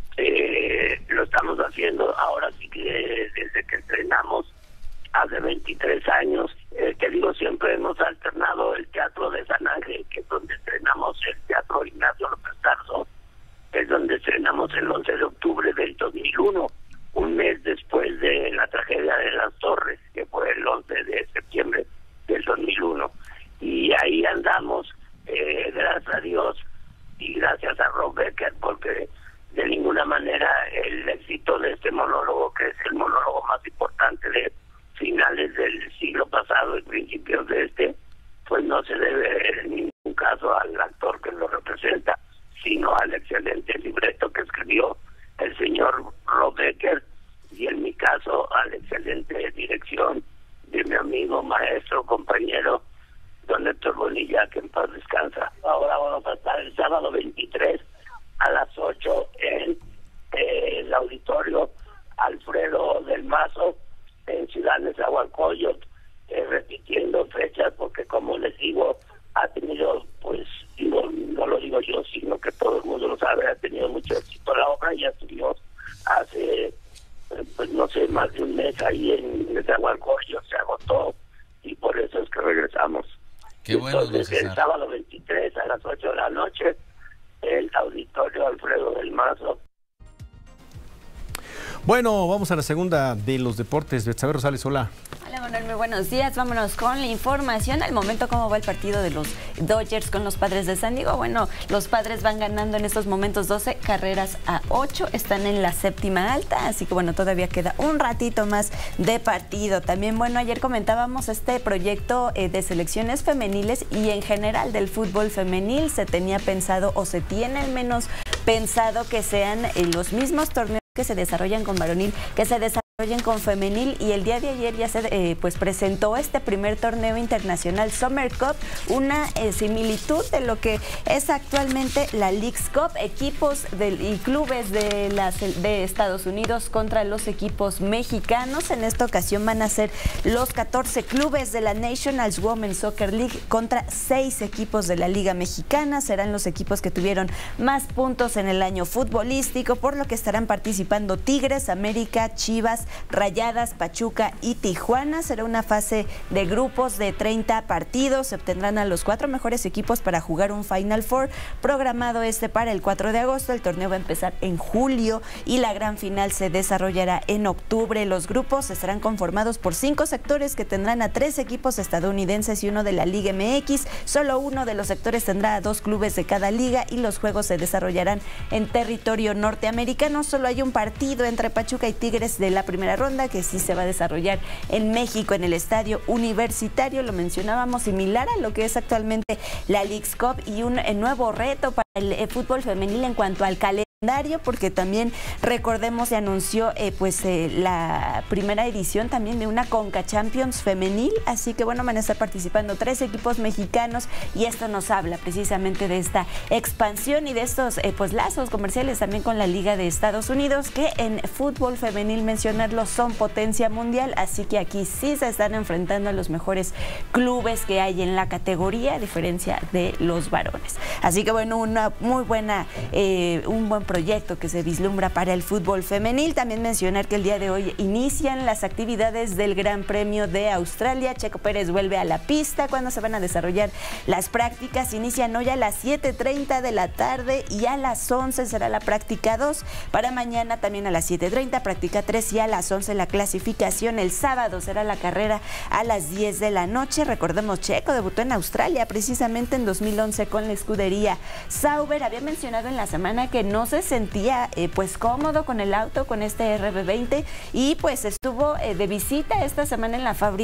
Eh, lo estamos haciendo ahora sí que desde que estrenamos hace veintitrés años. Eh, que digo, siempre hemos alternado el Teatro de San Ángel, que es donde estrenamos el Teatro Ignacio López Tarso, es donde estrenamos el once de octubre del dos mil uno, un mes después de la tragedia de las Torres, que fue el once de septiembre del dos mil uno. Y ahí andamos, eh, gracias a Dios y gracias a Rob Becker, porque de ninguna manera el éxito de este monólogo, que es el monólogo más importante de finales del siglo pasado y principios de este, pues no se debe en ningún caso al actor que lo representa, sino al excelente libreto que escribió el señor Rob Becker, y en mi caso a la excelente dirección de mi amigo, maestro, compañero don Héctor Bonilla, que en paz descansa. Ahora vamos a estar el sábado veintitrés a las ocho en eh, el Auditorio Alfredo del Mazo en Ciudad Nezahualcóyotl, eh, repitiendo fechas, porque como les digo, ha tenido, pues, digo, no lo digo yo, sino que todo el mundo lo sabe, ha tenido mucho éxito la obra. Ya estuvimos hace, eh, pues no sé, más de un mes ahí en Nezahualcóyotl, se agotó, y por eso es que regresamos. Qué bueno. Entonces, el sábado veintitrés a las ocho de la noche, el Auditorio Alfredo del Mazo. Bueno, vamos a la segunda de los deportes. Betsabe Rosales, hola. Hola Manuel, muy buenos días. Vámonos con la información. Al momento, ¿cómo va el partido de los Dodgers con los Padres de San Diego? Bueno, los Padres van ganando en estos momentos doce carreras a ocho. Están en la séptima alta, así que bueno, todavía queda un ratito más de partido. También, bueno, ayer comentábamos este proyecto eh, de selecciones femeniles y en general del fútbol femenil. Se tenía pensado, o se tiene al menos pensado, que sean eh, los mismos torneos que se desarrollan con varonil, que se desarrollen con femenil, y el día de ayer ya se eh, pues presentó este primer torneo internacional Summer Cup, una eh, similitud de lo que es actualmente la Leagues Cup, equipos de, y clubes de, las, de Estados Unidos contra los equipos mexicanos. En esta ocasión van a ser los catorce clubes de la National Women's Soccer League contra seis equipos de la Liga Mexicana. Serán los equipos que tuvieron más puntos en el año futbolístico, por lo que estarán participando Tigres, América, Chivas, Rayadas, Pachuca y Tijuana. Será una fase de grupos de treinta partidos. Se obtendrán a los cuatro mejores equipos para jugar un Final Four, programado este para el cuatro de agosto. El torneo va a empezar en julio y la gran final se desarrollará en octubre. Los grupos estarán conformados por cinco sectores que tendrán a tres equipos estadounidenses y uno de la Liga M X. Solo uno de los sectores tendrá a dos clubes de cada liga y los juegos se desarrollarán en territorio norteamericano. Solo hay un partido entre Pachuca y Tigres de la primera ronda, que sí se va a desarrollar en México, en el Estadio Universitario. Lo mencionábamos, similar a lo que es actualmente la Leagues Cup, y un eh, nuevo reto para el eh, fútbol femenil en cuanto al calendario, porque también, recordemos, se anunció eh, pues eh, la primera edición también de una Conca Champions femenil, así que bueno, van a estar participando tres equipos mexicanos, y esto nos habla precisamente de esta expansión y de estos eh, pues lazos comerciales también con la Liga de Estados Unidos, que en fútbol femenil, mencionarlo, son potencia mundial, así que aquí sí se están enfrentando a los mejores clubes que hay en la categoría, a diferencia de los varones. Así que bueno, una muy buena, eh, un buen proyecto que se vislumbra para el fútbol femenil. También mencionar que el día de hoy inician las actividades del Gran Premio de Australia. Checo Pérez vuelve a la pista. Cuando se van a desarrollar las prácticas, inician hoy a las siete treinta de la tarde y a las once será la práctica dos. Para mañana también a las siete treinta, práctica tres, y a las once la clasificación. El sábado será la carrera a las diez de la noche. Recordemos, Checo debutó en Australia precisamente en dos mil once con la escudería Sauber. Había mencionado en la semana que no se sentía eh, pues cómodo con el auto, con este R B veinte, y pues estuvo eh, de visita esta semana en la fábrica precisamente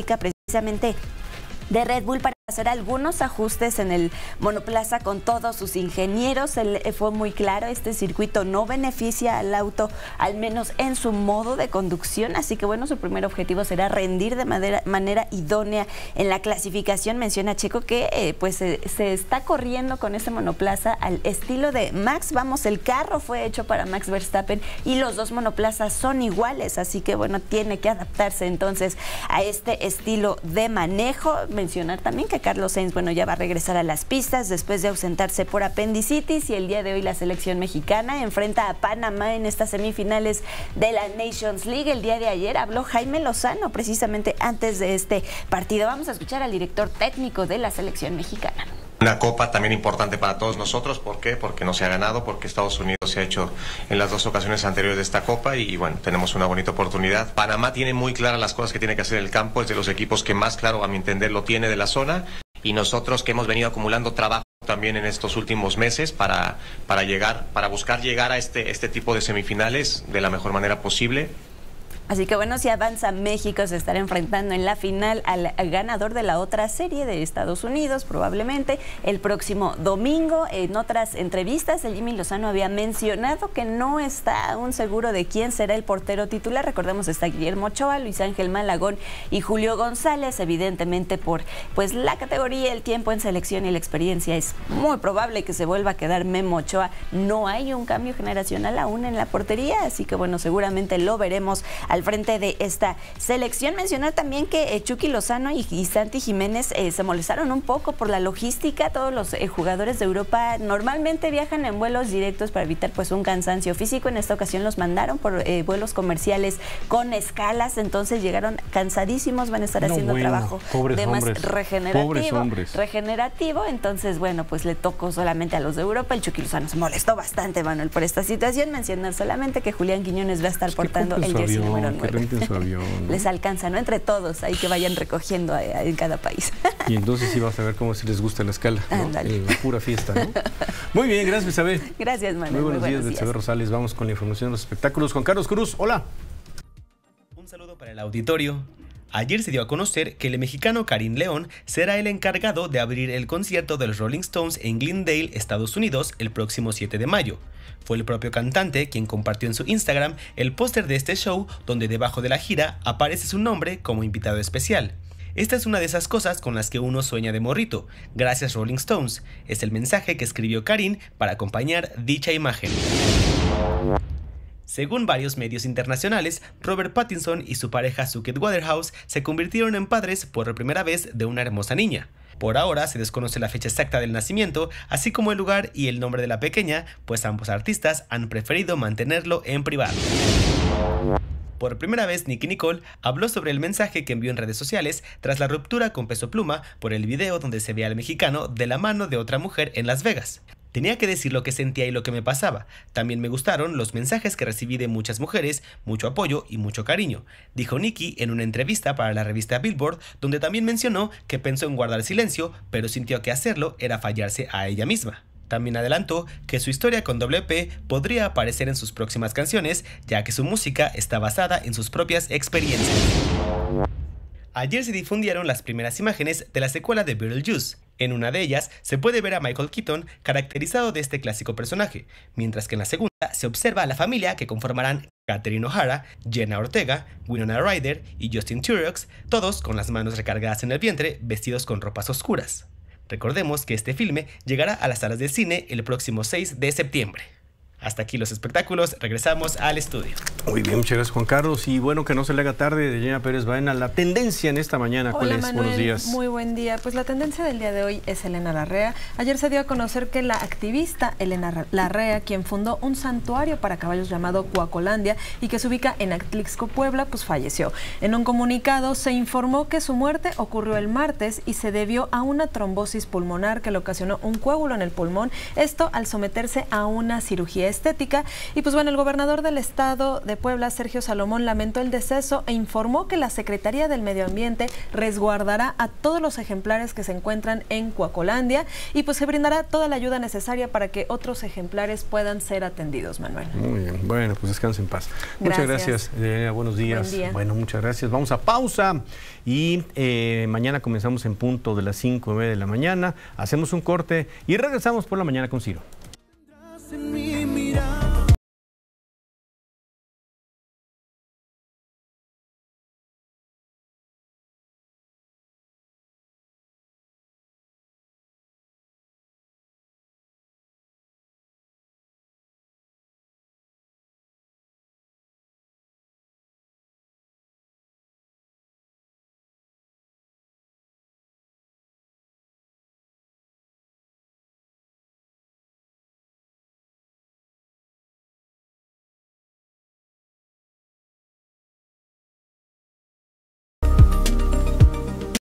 precisamente de Red Bull para hacer algunos ajustes en el monoplaza con todos sus ingenieros. Él fue muy claro, este circuito no beneficia al auto, al menos en su modo de conducción, así que bueno, su primer objetivo será rendir de manera, manera idónea en la clasificación. Menciona Checo que eh, pues se, se está corriendo con este monoplaza al estilo de Max. Vamos, el carro fue hecho para Max Verstappen y los dos monoplazas son iguales, así que bueno, tiene que adaptarse entonces a este estilo de manejo. Mencionar también que Carlos Sainz, bueno, ya va a regresar a las pistas después de ausentarse por apendicitis, y el día de hoy la selección mexicana enfrenta a Panamá en estas semifinales de la Nations League. El día de ayer habló Jaime Lozano precisamente antes de este partido. Vamos a escuchar al director técnico de la selección mexicana. Una copa también importante para todos nosotros. ¿Por qué? Porque no se ha ganado, porque Estados Unidos se ha hecho en las dos ocasiones anteriores de esta copa y bueno, tenemos una bonita oportunidad. Panamá tiene muy claras las cosas que tiene que hacer en el campo, es de los equipos que más claro, a mi entender, lo tiene de la zona, y nosotros que hemos venido acumulando trabajo también en estos últimos meses para, para llegar, para buscar llegar a este, este tipo de semifinales de la mejor manera posible. Así que bueno, si avanza México, se estará enfrentando en la final al ganador de la otra serie de Estados Unidos, probablemente el próximo domingo. En otras entrevistas, el Jimmy Lozano había mencionado que no está aún seguro de quién será el portero titular. Recordemos, está Guillermo Ochoa, Luis Ángel Malagón y Julio González. Evidentemente, por pues la categoría, el tiempo en selección y la experiencia, es muy probable que se vuelva a quedar Memo Ochoa. No hay un cambio generacional aún en la portería, así que bueno, seguramente lo veremos al frente de esta selección. Mencionar también que eh, Chucky Lozano y, y Santi Jiménez eh, se molestaron un poco por la logística. Todos los eh, jugadores de Europa normalmente viajan en vuelos directos para evitar pues un cansancio físico. En esta ocasión los mandaron por eh, vuelos comerciales con escalas, entonces llegaron cansadísimos, van a estar no, haciendo bueno, trabajo de más regenerativo, regenerativo. Entonces bueno, pues le tocó solamente a los de Europa. El Chucky Lozano se molestó bastante, Manuel, por esta situación. Mencionar solamente que Julián Quiñones va a estar es portando el jersey número que renten su avión, ¿no? Les alcanza, ¿no? Entre todos, hay que vayan recogiendo a, a, en cada país. Y entonces sí vas a ver cómo si les gusta la escala, ¿no? Eh, pura fiesta, ¿no? Muy bien, gracias, Isabel. Gracias, Manuel. Muy buenos, muy buenos días, Isabel Rosales. Vamos con la información de los espectáculos. Juan Carlos Cruz, hola. Un saludo para el auditorio. Ayer se dio a conocer que el mexicano Karim León será el encargado de abrir el concierto de los Rolling Stones en Glendale, Estados Unidos, el próximo siete de mayo. Fue el propio cantante quien compartió en su Instagram el póster de este show, donde debajo de la gira aparece su nombre como invitado especial. Esta es una de esas cosas con las que uno sueña de morrito. Gracias Rolling Stones, es el mensaje que escribió Karim para acompañar dicha imagen. Según varios medios internacionales, Robert Pattinson y su pareja Suket Waterhouse se convirtieron en padres por primera vez de una hermosa niña. Por ahora se desconoce la fecha exacta del nacimiento, así como el lugar y el nombre de la pequeña, pues ambos artistas han preferido mantenerlo en privado. Por primera vez, Nicki Nicole habló sobre el mensaje que envió en redes sociales tras la ruptura con Peso Pluma por el video donde se ve al mexicano de la mano de otra mujer en Las Vegas. Tenía que decir lo que sentía y lo que me pasaba. También me gustaron los mensajes que recibí de muchas mujeres, mucho apoyo y mucho cariño, dijo Nicki en una entrevista para la revista Billboard, donde también mencionó que pensó en guardar silencio, pero sintió que hacerlo era fallarse a ella misma. También adelantó que su historia con W P podría aparecer en sus próximas canciones, ya que su música está basada en sus propias experiencias. Ayer se difundieron las primeras imágenes de la secuela de Beetlejuice. En una de ellas se puede ver a Michael Keaton caracterizado de este clásico personaje, mientras que en la segunda se observa a la familia que conformarán Catherine O'Hara, Jenna Ortega, Winona Ryder y Justin Turok, todos con las manos recargadas en el vientre, vestidos con ropas oscuras. Recordemos que este filme llegará a las salas de cine el próximo seis de septiembre. Hasta aquí los espectáculos, regresamos al estudio. Muy bien, muchas gracias Juan Carlos. Y bueno, que no se le haga tarde, de Jenna Pérez Baena, la tendencia en esta mañana. ¿Cuál Hola, es? Manuel, buenos días. Muy buen día. Pues la tendencia del día de hoy es Elena Larrea. Ayer se dio a conocer que la activista Elena Larrea, quien fundó un santuario para caballos llamado Cuacolandia y que se ubica en Atlixco, Puebla, pues falleció. En un comunicado se informó que su muerte ocurrió el martes y se debió a una trombosis pulmonar que le ocasionó un coágulo en el pulmón, esto al someterse a una cirugía estética. Y pues bueno, el gobernador del estado de Puebla, Sergio Salomón, lamentó el deceso e informó que la Secretaría del Medio Ambiente resguardará a todos los ejemplares que se encuentran en Cuacolandia y pues se brindará toda la ayuda necesaria para que otros ejemplares puedan ser atendidos, Manuel. Muy bien, bueno, pues descanse en paz. Gracias. Muchas gracias, Elena, buenos días. Buen día. Bueno, muchas gracias. Vamos a pausa y eh, mañana comenzamos en punto de las cinco y media de la mañana. Hacemos un corte y regresamos por la mañana con Ciro.